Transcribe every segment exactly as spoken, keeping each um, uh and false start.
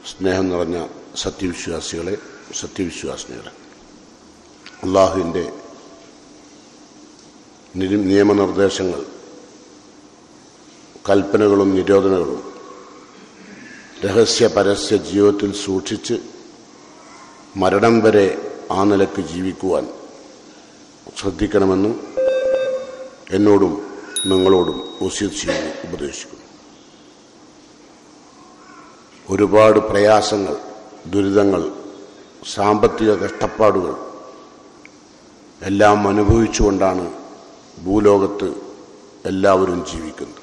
സ്നേഹം നിറഞ്ഞ സത്യവിശ്വാസികളെ, സത്യവിശ്വാസിനികളെ, അള്ളാഹുവിൻ്റെ നിയമനിർദ്ദേശങ്ങൾ, കൽപ്പനകളും നിരോധനങ്ങളും രഹസ്യ പരസ്യ ജീവിതത്തിൽ സൂക്ഷിച്ച് മരണം വരെ ആ നിലക്ക് ജീവിക്കുവാൻ ശ്രദ്ധിക്കണമെന്നും എന്നോടും നിങ്ങളോടും വസിയത്ത് ചെയ്യുന്നു, ഉപദേശിക്കുന്നു. ഒരുപാട് പ്രയാസങ്ങൾ, ദുരിതങ്ങൾ, സാമ്പത്തിക കഷ്ടപ്പാടുകൾ എല്ലാം അനുഭവിച്ചുകൊണ്ടാണ് ഭൂലോകത്ത് എല്ലാവരും ജീവിക്കുന്നത്.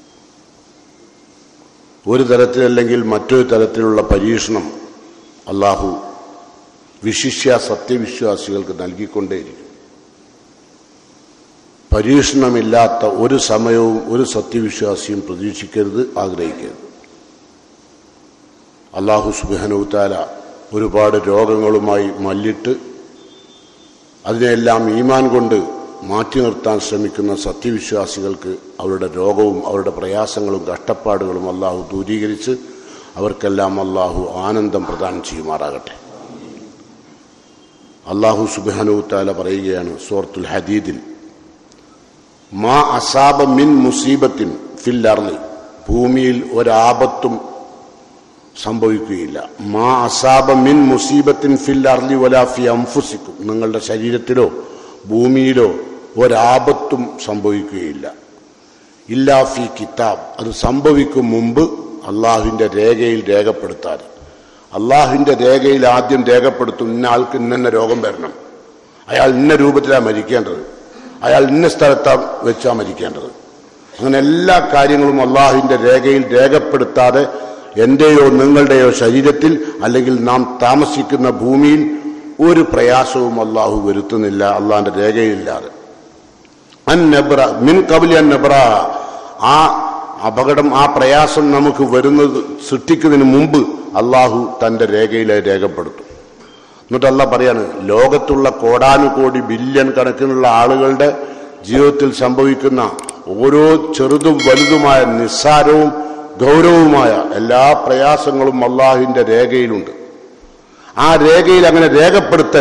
ഒരു തരത്തിലല്ലെങ്കിൽ മറ്റൊരു തരത്തിലുള്ള പരീക്ഷണം അള്ളാഹു വിശിഷ്യ സത്യവിശ്വാസികൾക്ക് നൽകിക്കൊണ്ടേയിരിക്കും. പരീക്ഷണമില്ലാത്ത ഒരു സമയവും ഒരു സത്യവിശ്വാസിയും പ്രതീക്ഷിക്കരുത്, ആഗ്രഹിക്കരുത്. അള്ളാഹു സുബ്ഹാനഹു തആല ഒരുപാട് രോഗങ്ങളുമായി മല്ലിട്ട് അതിനെല്ലാം ഈമാൻ കൊണ്ട് മാറ്റി നിർത്താൻ ശ്രമിക്കുന്ന സത്യവിശ്വാസികൾക്ക് അവരുടെ രോഗവും അവരുടെ പ്രയാസങ്ങളും കഷ്ടപ്പാടുകളും അള്ളാഹു ദൂരീകരിച്ച് അവർക്കെല്ലാം അള്ളാഹു ആനന്ദം പ്രദാനം ചെയ്യുമാറാകട്ടെ. അള്ളാഹു സുബ്ഹാനഹു തആല പറയുകയാണ് സൂറത്തുൽ ഹദീദിൽ, മാ അസാബ മിൻ മുസീബത്തിൻ ഫിൽ അർളി, ഭൂമിയിൽ ഒരാപത്തും സംഭവിക്കുകയില്ല. മാ അസാബ മിൻ മുസീബത്തിൻ ഫിൽ അർളി വലാ ഫി അൻഫുസിക്കും, നിങ്ങളുടെ ശരീരത്തിലോ ഭൂമിയിലോ ഒരാപത്തും സംഭവിക്കുകയില്ല. ഇല്ലാ ഫി കിതാബ്, അത് സംഭവിക്കും മുമ്പ് അള്ളാഹുവിൻ്റെ രേഖയിൽ രേഖപ്പെടുത്താൻ. അള്ളാഹുവിൻ്റെ രേഖയിൽ ആദ്യം രേഖപ്പെടുത്തും, ഇന്ന ആൾക്ക് ഇന്ന രോഗം വരണം, അയാൾ ഇന്ന രൂപത്തിലാണ് മരിക്കേണ്ടത്, അയാൾ ഇന്ന സ്ഥലത്താണ് വെച്ചാൽ മരിക്കേണ്ടത്. അങ്ങനെ എല്ലാ കാര്യങ്ങളും അള്ളാഹുവിൻ്റെ രേഖയിൽ രേഖപ്പെടുത്താതെ എൻ്റെയോ നിങ്ങളുടെയോ ശരീരത്തിൽ അല്ലെങ്കിൽ നാം താമസിക്കുന്ന ഭൂമിയിൽ ഒരു പ്രയാസവും അള്ളാഹു വരുത്തുന്നില്ല, അള്ളാഹിൻ്റെ രേഖയില്ലാതെ. അൻ നബ്ര മിൻ ഖബ്ലി അൻ നബ്ര, ആ അപകടം, ആ പ്രയാസം നമുക്ക് വരുന്നത് സൃഷ്ടിക്കുന്നതിന് മുമ്പ് അള്ളാഹു തൻ്റെ രേഖയിൽ രേഖപ്പെടുത്തും. എന്നിട്ട് അള്ളാഹ് പറയാണ്, ലോകത്തുള്ള കോടാനുകോടി ബില്യൺ കണക്കിനുള്ള ആളുകളുടെ ജീവിതത്തിൽ സംഭവിക്കുന്ന ഓരോ ചെറുതും വലുതുമായ നിസ്സാരവും ഗൗരവവുമായ എല്ലാ പ്രയാസങ്ങളും അള്ളാഹുവിൻ്റെ രേഖയിലുണ്ട്. ആ രേഖയിൽ അങ്ങനെ രേഖപ്പെടുത്തൽ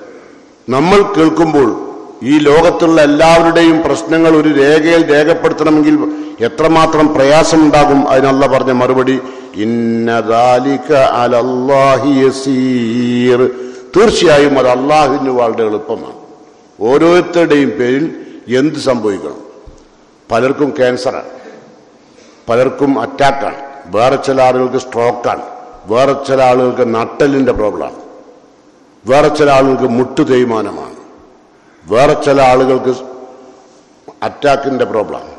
നമ്മൾ കേൾക്കുമ്പോൾ ഈ ലോകത്തുള്ള എല്ലാവരുടെയും പ്രശ്നങ്ങൾ ഒരു രേഖയിൽ രേഖപ്പെടുത്തണമെങ്കിൽ എത്രമാത്രം പ്രയാസമുണ്ടാകും. അതിനല്ല പറഞ്ഞ മറുപടി, ഇന്ന ദാലിക അലല്ലാഹി യസീർ, തീർച്ചയായും അത് അള്ളാഹുവിന് വളരെ എളുപ്പമാണ്. ഓരോരുത്തരുടെയും പേരിൽ എന്ത് സംഭവിക്കണം? പലർക്കും ക്യാൻസറാണ്, പലർക്കും അറ്റാക്കാണ്, വേറെ ചില ആളുകൾക്ക് സ്ട്രോക്കാണ്, വേറെ ചില ആളുകൾക്ക് നട്ടലിൻ്റെ പ്രോബ്ലമാണ്, വേറെ ചില ആളുകൾക്ക് മുട്ടു തേയ്മാനമാണ്, വേറെ ചില ആളുകൾക്ക് അറ്റാക്കിൻ്റെ പ്രോബ്ലമാണ്.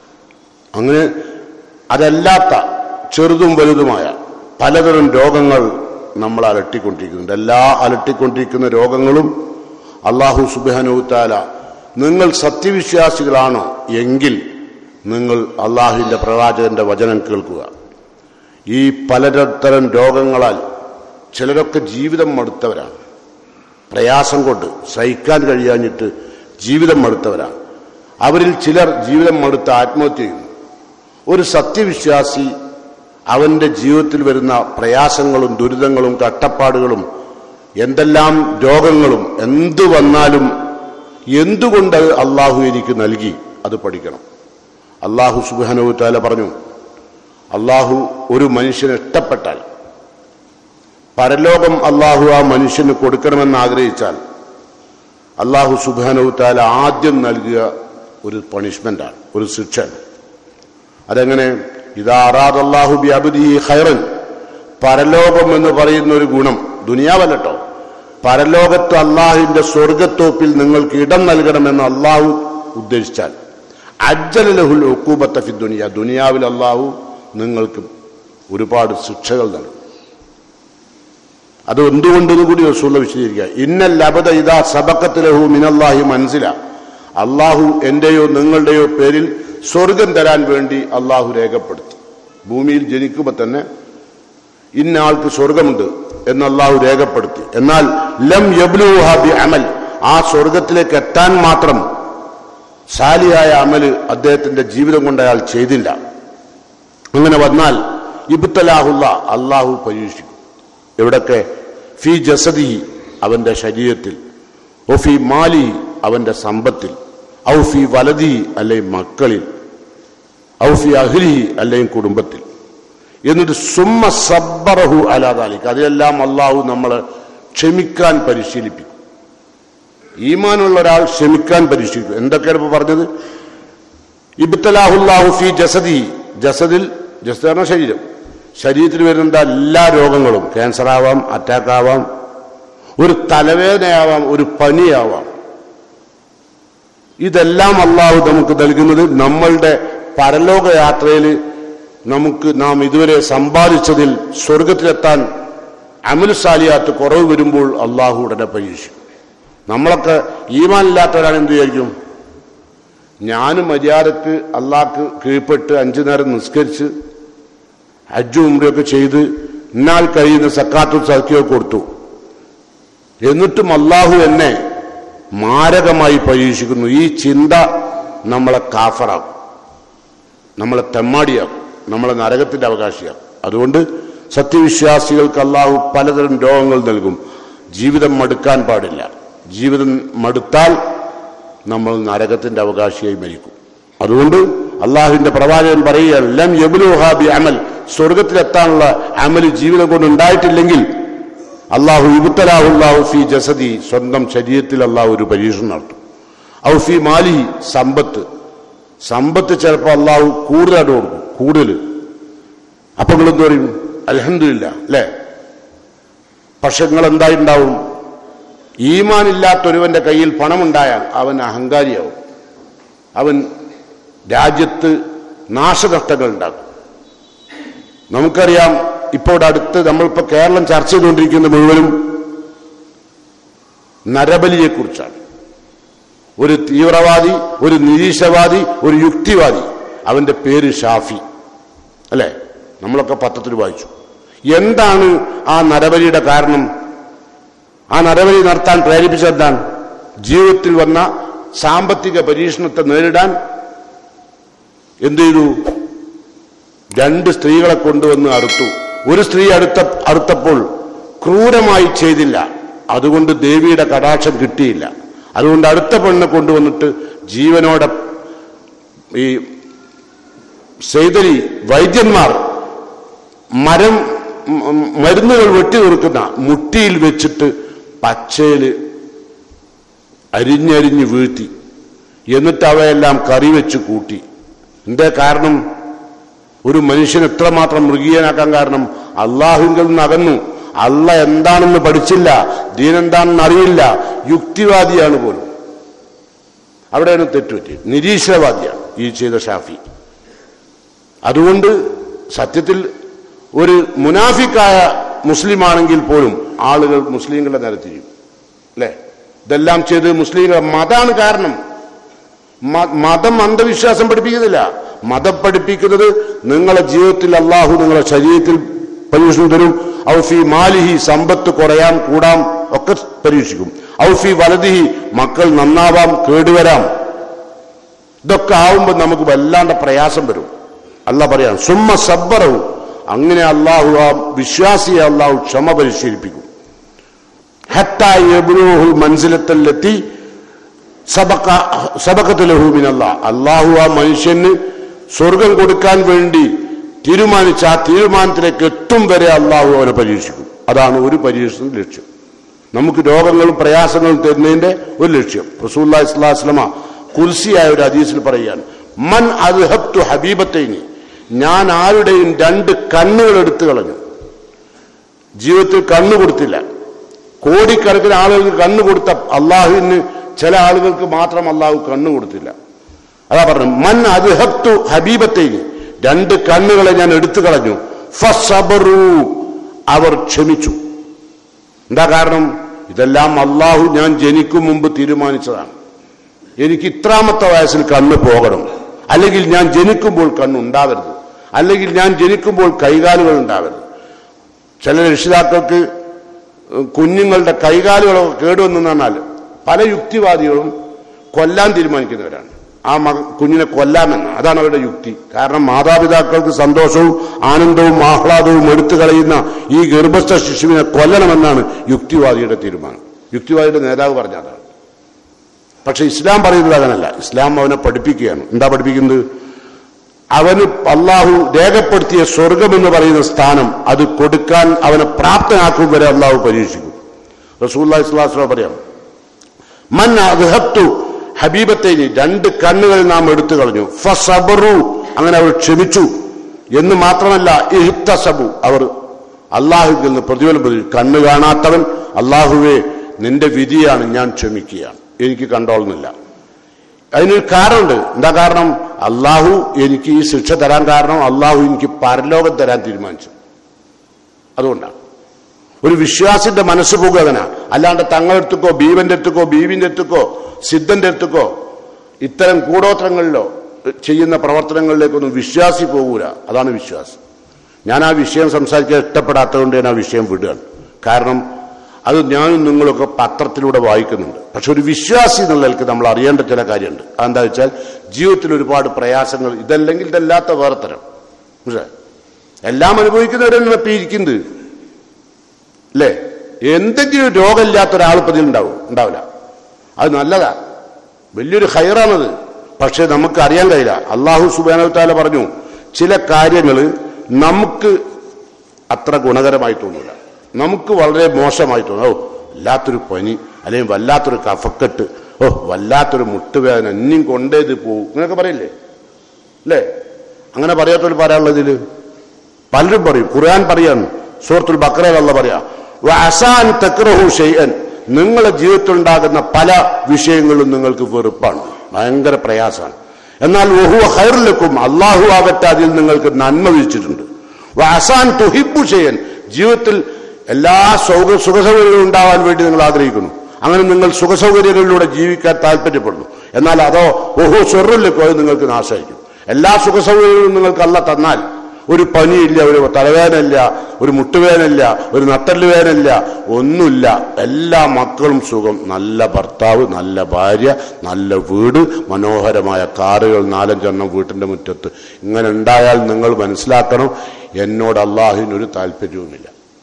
അങ്ങനെ അതല്ലാത്ത ചെറുതും വലുതുമായ പലതരം രോഗങ്ങൾ നമ്മൾ അലട്ടിക്കൊണ്ടിരിക്കുന്നുണ്ട്. എല്ലാ അലട്ടിക്കൊണ്ടിരിക്കുന്ന രോഗങ്ങളും അള്ളാഹു സുബ്ഹാനഹു തആല, നിങ്ങൾ സത്യവിശ്വാസികളാണോ എങ്കിൽ നിങ്ങൾ അള്ളാഹുവിൻ്റെ പ്രവാചകന്റെ വചനം കേൾക്കുക. ഈ പലതരം രോഗങ്ങളാൽ ചിലരൊക്കെ ജീവിതം മടുത്തവരാണ്, പ്രയാസം കൊണ്ട് സഹിക്കാൻ കഴിയാഞ്ഞിട്ട് ജീവിതം മടുത്തവരാണ്. അവരിൽ ചിലർ ജീവിതം മടുത്ത് ആത്മഹത്യ ചെയ്യുന്നു. ഒരു സത്യവിശ്വാസി അവൻ്റെ ജീവിതത്തിൽ വരുന്ന പ്രയാസങ്ങളും ദുരിതങ്ങളും കഷ്ടപ്പാടുകളും എന്തെല്ലാം രോഗങ്ങളും എന്തു വന്നാലും എന്തുകൊണ്ട് അള്ളാഹു എനിക്ക് നൽകി അത് പഠിക്കണം. അള്ളാഹു സുബ്ഹാനഹു തആല പറഞ്ഞു, അള്ളാഹു ഒരു മനുഷ്യന് ഇഷ്ടപ്പെട്ടാൽ, പരലോകം അള്ളാഹു ആ മനുഷ്യന് കൊടുക്കണമെന്ന് ആഗ്രഹിച്ചാൽ അള്ളാഹു സുബ്ഹാനഹു തആല ആദ്യം നൽകുക ഒരു പണിഷ്മെന്റാണ്, ഒരു ശിക്ഷയാണ്. അതെങ്ങനെ? ഇദാ അറാദല്ലാഹു ബി അബ്ദിഹി ഖൈറൻ, പരലോകം എന്ന് പറയുന്ന ഒരു ഗുണം, ദുനിയാവല്ലോ, പരലോകത്ത് അള്ളാഹുവിന്റെ സ്വർഗത്തോപ്പിൽ നിങ്ങൾക്ക് ഇടം നൽകണമെന്ന് അള്ളാഹു ഉദ്ദേശിച്ചാൽ അജ്ജല ലഹുൽ ഉഖൂബത ഫി ദുനിയ, ദുനിയാവിൽ അള്ളാഹു നിങ്ങൾക്ക് ഒരുപാട് ശിക്ഷകൾ നൽകും. അത് എന്തുകൊണ്ടെന്ന് കൂടി റസൂലുള്ളാഹി വിശദീകരിക്കുക. ഇന്നൽ അബദ ഇദാ സബഖത ലഹു മിനല്ലാഹി മൻസില, അള്ളാഹു എന്റെയോ നിങ്ങളുടെയോ പേരിൽ സ്വർഗം തരാൻ വേണ്ടി അള്ളാഹു രേഖപ്പെടുത്തി. ഭൂമിയിൽ ജനിക്കുമ്പോൾ തന്നെ ഇന്ന ആൾക്ക് സ്വർഗമുണ്ട് എന്ന് അള്ളാഹു രേഖപ്പെടുത്തി. എന്നാൽ ലം യബ്ലുഹ ബി അമൽ, ആ സ്വർഗത്തിലേക്ക് എത്താൻ മാത്രം സാലിയായ അമല് അദ്ദേഹത്തിന്റെ ജീവിതം കൊണ്ട് അയാൾ ചെയ്തില്ല. അങ്ങനെ വന്നാൽ ഇബ്തലാഹുല്ല അള്ളാഹു പരീക്ഷിക്കും. എവിടൊക്കെ? ഫി ജസദി അവന്റെ ശരീരത്തിൽ, ഒ ഫി മാലി അവന്റെ സമ്പത്തിൽ, ഔ ഫി വലദി അല്ലെങ്കിൽ മക്കളിൽ, ഔ ഫി അഹ്ലി അല്ലെങ്കിൽ കുടുംബത്തിൽ. എന്നിട്ട് സുമ്മ സബ്ബറഹു അലാ ദാലിക അതിലെല്ലാം അള്ളാഹു നമ്മളെ ക്ഷമിക്കാൻ പരിശീലിപ്പിക്കും. ഈമാനുള്ള ഒരാൾ ക്ഷമിക്കാൻ പരിശീലിക്കും. എന്തൊക്കെയാണ് ഇപ്പൊ പറഞ്ഞത്? ഇബ്തലാഹുല്ലാഹു ഫി ജസദി, ജസദിൽ, ജസദ് എന്ന ശരീരം, ശരീരത്തിൽ വരുന്ന എല്ലാ രോഗങ്ങളും, ക്യാൻസർ ആവാം, അറ്റാക്ക് ആവാം, ഒരു തലവേദനയാവാം, ഒരു പനിയാവാം, ഇതെല്ലാം അള്ളാഹു നമുക്ക് നൽകുന്നത് നമ്മളുടെ പരലോക യാത്രയിൽ നമുക്ക് നാം ഇതുവരെ സമ്പാദിച്ചതിൽ സ്വർഗത്തിലെത്താൻ അമൽ സാലിയാത്ത് കുറവ് വരുമ്പോൾ അള്ളാഹു ഉടനെ പരീക്ഷിക്കും. നമ്മളൊക്കെ ഈമാനില്ലാത്തവരാണ് എന്ത് വിചാരിക്കും? ഞാനും മര്യാദക്ക് അള്ളാഹ്ക്ക് കീഴ്പ്പെട്ട് അഞ്ചു നേരം നിസ്കരിച്ച് ഹജ്ജും ഉംറയൊക്കെ ചെയ്ത് എന്നാൽ കഴിയുന്ന സക്കാത്തും സദഖയൊക്കെ കൊടുത്തു, എന്നിട്ടും അള്ളാഹു എന്നെ മാരകമായി പരീക്ഷിക്കുന്നു. ഈ ചിന്ത നമ്മളെ കാഫറാക്കും, നമ്മളെ തെമ്മാടിയാക്കും, നമ്മളെ നരകത്തിന്റെ അവകാശിയാക്കും. അതുകൊണ്ട് സത്യവിശ്വാസികൾക്ക് അള്ളാഹു പലതരം രോഗങ്ങൾ നൽകും. ജീവിതം മടുക്കാൻ പാടില്ല. ജീവിതം മടുത്താൽ നമ്മൾ നരകത്തിന്റെ അവകാശിയായി മരിക്കും. അതുകൊണ്ട് അള്ളാഹുവിന്റെ പ്രവാചകൻ പറയുകയാണ്, ലം യബ്ലുഹാ ബി അമൽ, സ്വർഗത്തിലെത്താനുള്ള അമല് ജീവിതം കൊണ്ട് ഉണ്ടായിട്ടില്ലെങ്കിൽ അള്ളാഹു ഇബ്തലാഹുല്ലാഹു ഫി ജസദി, സ്വന്തം ശരീരത്തിൽ അള്ളാഹു ഒരു പരീക്ഷണം നടത്തും. ഔ ഫി മാലി, സമ്പത്ത്, സമ്പത്ത് ചിലപ്പോൾ അള്ളാഹു കൂടുതലായിട്ട് കൊടുക്കും, കൂടുതൽ. അപ്പൊ നിങ്ങൾ എന്ത് പറയും? അൽഹംദുലില്ലാ അല്ലേ? പക്ഷെ നിങ്ങൾ എന്തായിട്ടുണ്ടാവും? ഈമാനില്ലാത്തൊരുവന്റെ കയ്യിൽ പണമുണ്ടായാൽ അവൻ അഹങ്കാരിയാവും, അവൻ രാജ്യത്ത് നാശനഷ്ടങ്ങൾ ഉണ്ടാക്കും. നമുക്കറിയാം, ഇപ്പോൾ ഇവിടെ അടുത്ത് നമ്മളിപ്പോൾ കേരളം ചർച്ച ചെയ്തുകൊണ്ടിരിക്കുന്നത് മുഴുവനും നരബലിയെക്കുറിച്ചാണ്. ഒരു തീവ്രവാദി, ഒരു നിരീശ്വരവാദി, ഒരു യുക്തിവാദി, അവന്റെ പേര് ഷാഫി അല്ലേ? നമ്മളൊക്കെ പത്രത്തിൽ വായിച്ചു. എന്താണ് ആ നരബലിയുടെ കാരണം? ആ നരബലി നടത്താൻ പ്രേരിപ്പിച്ചെന്താണ്? ജീവിതത്തിൽ വന്ന സാമ്പത്തിക പരീക്ഷണത്തെ നേരിടാൻ എന്ത് ചെയ്തു? രണ്ട് സ്ത്രീകളെ കൊണ്ടുവന്ന് അറുത്തു. ഒരു സ്ത്രീ അടുത്ത അറുത്തപ്പോൾ ക്രൂരമായി ചെയ്തില്ല, അതുകൊണ്ട് ദേവിയുടെ കടാക്ഷം കിട്ടിയില്ല. അതുകൊണ്ട് അടുത്ത പെണ്ണ് കൊണ്ടുവന്നിട്ട് ജീവനോടെ ഈ സെയ്തലി വൈദ്യന്മാർ മരം മരുന്നുകൾ വെട്ടി തീർക്കുന്ന മുട്ടിയിൽ വെച്ചിട്ട് പച്ചയില് അരിഞ്ഞരിഞ്ഞ് വീഴ്ത്തി, എന്നിട്ട് അവയെല്ലാം കറി വെച്ച് കൂട്ടി. എന്തേ കാരണം? ഒരു മനുഷ്യൻ എത്രമാത്രം മൃഗീയനാക്കാൻ കാരണം അള്ളാഹുവിൽ നിന്ന് അകന്നു. അള്ള എന്താണെന്ന് പഠിച്ചില്ല, ദീനെന്താണെന്ന് അറിയില്ല, യുക്തിവാദിയാണ് പോലും. അവിടെയാണ് തെറ്റുപറ്റി. നിരീശ്വരവാദിയാണ് ഈ ചെയ്ത ഷാഫി. അതുകൊണ്ട് സത്യത്തിൽ ഒരു മുനാഫിക്കായ മുസ്ലിമാണെങ്കിൽ പോലും ആളുകൾ മുസ്ലിങ്ങളുടെ നേരെ തിരിയും അല്ലേ? ഇതെല്ലാം ചെയ്ത് മുസ്ലിങ്ങൾ മതമാണ് കാരണം. മതം അന്ധവിശ്വാസം പഠിപ്പിക്കുന്നില്ല. മതം പഠിപ്പിക്കുന്നത് നിങ്ങളെ ജീവിതത്തിൽ അള്ളാഹു നിങ്ങളെ ശരീരത്തിൽ പരീക്ഷണം തരും. ഔഫി മാലിഹി, സമ്പത്ത് കുറയാം കൂടാം ഒക്കെ പരീക്ഷിക്കും. ഔഫി വലദിഹി, മക്കൾ നന്നാവാം കേടുവരാം. ഇതൊക്കെ ആവുമ്പോൾ നമുക്ക് വല്ലാണ്ട് പ്രയാസം വരും. അല്ലാഹ് പറയാം സുമ്മ സബ്ബറഹു, അങ്ങനെ അള്ളാഹു ആ വിശ്വാസിയെ അള്ളാഹു ക്ഷമ പരിശീലിപ്പിക്കും. ഹത്താ യബ്ലുഹുൽ മൻസിലത്തല്ലത്തി സബഖ സബഖത ലഹു മിനല്ലാഹ്, അള്ളാഹു ആ മനുഷ്യന് സ്വർഗം കൊടുക്കാൻ വേണ്ടി തീരുമാനിച്ച ആ തീരുമാനത്തിലേക്ക് എത്തും വരെ അള്ളാഹു അവനെ പരീക്ഷിക്കും. അതാണ് ഒരു പരീക്ഷണ ലക്ഷ്യം. നമുക്ക് രോഗങ്ങളും പ്രയാസങ്ങളും തരുന്നതിന്റെ ഒരു ലക്ഷ്യം. റസൂലുള്ളാഹി സ്വല്ലല്ലാഹു അലൈഹി വസല്ലം ഖുദ്സിയായ ഒരു ഹദീസിൽ പറയുകയാണ്, മൻ അദ്ഹബ്തു ഹബീബത്തൈനി, ഞാൻ ആരുടെയും രണ്ട് കണ്ണുകൾ എടുത്തു കളഞ്ഞു. ജീവിതത്തിൽ കണ്ണു കൊടുത്തില്ല. കോടിക്കണക്കിന് ആളുകൾക്ക് കണ്ണു കൊടുത്ത അള്ളാഹുവിന് ചില ആളുകൾക്ക് മാത്രം അള്ളാഹു കണ്ണു കൊടുത്തില്ല. അതാ പറഞ്ഞു, മൻ അദ്ഹബ്തു ഹബീബത്തൈനി, രണ്ട് കണ്ണുകളെ ഞാൻ എടുത്തു കളഞ്ഞു. ഫസബറു, അവർ ക്ഷമിച്ചു. എന്താ കാരണം? ഇതെല്ലാം അള്ളാഹു ഞാൻ ജനിക്കും മുമ്പ് തീരുമാനിച്ചതാണ്. എനിക്ക് ഇത്രാമത്തെ വയസ്സിൽ കണ്ണ് പോകണം, അല്ലെങ്കിൽ ഞാൻ ജനിക്കുമ്പോൾ കണ്ണുണ്ടാവരുത്, അല്ലെങ്കിൽ ഞാൻ ജനിക്കുമ്പോൾ കൈകാലുകൾ ഉണ്ടാവരുത്. ചില രക്ഷിതാക്കൾക്ക് കുഞ്ഞുങ്ങളുടെ കൈകാലുകളൊക്കെ കേടുവന്നു പറഞ്ഞാൽ പല യുക്തിവാദികളും കൊല്ലാൻ തീരുമാനിക്കുന്നവരാണ്. ആ മക കുഞ്ഞിനെ കൊല്ലാമെന്ന്. അതാണ് അവരുടെ യുക്തി. കാരണം മാതാപിതാക്കൾക്ക് സന്തോഷവും ആനന്ദവും ആഹ്ലാദവും എടുത്തു കളയുന്ന ഈ ഗർഭസ്ഥ ശിശുവിനെ കൊല്ലണമെന്നാണ് യുക്തിവാദിയുടെ തീരുമാനം. യുക്തിവാദിയുടെ നേതാവ് പറഞ്ഞതാണ്. പക്ഷെ ഇസ്ലാം പറയുന്നത് അങ്ങനല്ല. ഇസ്ലാം അവനെ പഠിപ്പിക്കുകയാണ്. എന്താ പഠിപ്പിക്കുന്നത്? അവന് അള്ളാഹു രേഖപ്പെടുത്തിയ സ്വർഗം എന്ന് പറയുന്ന സ്ഥാനം അത് കൊടുക്കാൻ അവനെ പ്രാപ്തനാക്കും വരെ അള്ളാഹു പരീക്ഷിക്കും. റസൂലുള്ളാഹി സ്വല്ലല്ലാഹു അലൈഹി വസല്ലം പറയാം, മൻ അദ്ഹബ്തു ഹബീബത്തൈനി, രണ്ട് കണ്ണുകൾ നാം എടുത്തു കളഞ്ഞു, ഫസബറു, അങ്ങനെ അവർ ക്ഷമിച്ചു എന്ന് മാത്രമല്ല, ഇഹ്തസബു, അവർ അള്ളാഹുവിൽ നിന്ന് പ്രതിഫലം പ്രതീക്ഷിച്ചു. കണ്ണ് കാണാത്തവൻ അള്ളാഹുവേ നിന്റെ വിധിയാണ്, ഞാൻ ക്ഷമിക്കുകയാണ്, എനിക്ക് കണ്ടോളുന്നില്ല. അതിനൊരു കാരണമുണ്ട്. എന്താ കാരണം? അള്ളാഹു എനിക്ക് ഈ ശിക്ഷ തരാൻ കാരണം അള്ളാഹു എനിക്ക് പരലോകം തരാൻ തീരുമാനിച്ചു. അതുകൊണ്ടാണ് ഒരു വിശ്വാസിന്റെ മനസ്സ് പോകുക അങ്ങനെ. അല്ലാണ്ട് തങ്ങളെടുത്തുക്കോ ഭീമന്റെ അടുത്തുക്കോ ബീവിന്റെ അടുത്തുക്കോ സിദ്ധന്റെ അടുത്തുക്കോ ഇത്തരം കൂടോത്രങ്ങളിലോ ചെയ്യുന്ന പ്രവർത്തനങ്ങളിലേക്കൊന്നും വിശ്വാസി പോകൂല. അതാണ് വിശ്വാസം. ഞാൻ ആ വിഷയം സംസാരിക്കാൻ ഇഷ്ടപ്പെടാത്തതുകൊണ്ട് ഞാൻ ആ വിഷയം വിടുകയാണ്. കാരണം അത് ഞാനും നിങ്ങളൊക്കെ പത്രത്തിലൂടെ വായിക്കുന്നുണ്ട്. പക്ഷെ ഒരു വിശ്വാസി എന്നുള്ളതിലേക്ക് നമ്മൾ അറിയേണ്ട ചില കാര്യമുണ്ട്. അതെന്താ വെച്ചാൽ ജീവിതത്തിൽ ഒരുപാട് പ്രയാസങ്ങൾ, ഇതല്ലെങ്കിൽ ഇതല്ലാത്ത വേറെ തരം, പക്ഷേ എല്ലാം അനുഭവിക്കുന്നവരെന്നെ ഇപ്പം ഇരിക്കുന്നത് അല്ലേ? എന്തെങ്കിലും രോഗമില്ലാത്ത ഒരാൾ പതിൽ ഉണ്ടാവും ഉണ്ടാവില്ല. അത് നല്ലതാ, വലിയൊരു ഹൈറാണത്. പക്ഷെ നമുക്ക് അറിയാൻ കഴിയില്ല. അള്ളാഹു സുബ്ഹാനഹു വ തആല പറഞ്ഞു, ചില കാര്യങ്ങൾ നമുക്ക് അത്ര ഗുണകരമായി തോന്നില്ല, നമുക്ക് വളരെ മോശമായി തോന്നും. ഓ വല്ലാത്തൊരു പനി, അല്ലെങ്കിൽ വല്ലാത്തൊരു കഫക്കെട്ട്, ഓ വല്ലാത്തൊരു മുട്ടുവേദന, ഇനിയും കൊണ്ടേത് പോവും, ഇങ്ങനെയൊക്കെ പറയില്ലേ അല്ലേ? അങ്ങനെ പറയാത്തൊരു പറയാനുള്ളതിൽ പലരും പറയും. ഖുർആൻ പറയാണ്, സൂറത്തുൽ ബഖറയിൽ അല്ലാഹു പറയാ, വഅസാൻ തക്റഹു ഷൈഅൻ, നിങ്ങളുടെ ജീവിതത്തിൽ ഉണ്ടാകുന്ന പല വിഷയങ്ങളും നിങ്ങൾക്ക് വെറുപ്പാണ്, ഭയങ്കര പ്രയാസമാണ്. എന്നാൽ വഹുവ ഖൈറുൽ ലക്കും, അള്ളാഹു ആകട്ടെ അതിൽ നിങ്ങൾക്ക് നന്മ വിധിച്ചിട്ടുണ്ട്. വഅസാൻ തുഹിബ്ബു ഷൈഅൻ, ജീവിതത്തിൽ എല്ലാ സൗക സുഖസൗകര്യങ്ങളും ഉണ്ടാവാൻ വേണ്ടി നിങ്ങൾ ആഗ്രഹിക്കുന്നു, അങ്ങനെ നിങ്ങൾ സുഖസൗകര്യങ്ങളിലൂടെ ജീവിക്കാൻ താല്പര്യപ്പെടുന്നു. എന്നാൽ അതോ ഓഹോ ഷർറുൽ ലക്കും, അത് നിങ്ങൾക്ക് നാശമായിരിക്കും. എല്ലാ സുഖസൗകര്യങ്ങളും നിങ്ങൾക്ക് അല്ലാഹ് തന്നാൽ ഒരു പനിയില്ല, ഒരു തലവേദനയില്ല, ഒരു മുട്ടുവേദനയില്ല, ഒരു നട്ടല് വേദനയില്ല, ഒന്നുമില്ല. എല്ലാ മക്കളും സുഖം, നല്ല ഭർത്താവ്, നല്ല ഭാര്യ, നല്ല വീട്, മനോഹരമായ കാറുകൾ നാലഞ്ചെണ്ണം വീട്ടിന്റെ മുറ്റത്ത്. ഇങ്ങനെ ഉണ്ടായാൽ നിങ്ങൾ മനസ്സിലാക്കണം, എന്നോട് അള്ളാഹുവിനൊരു താല്പര്യവുമില്ല,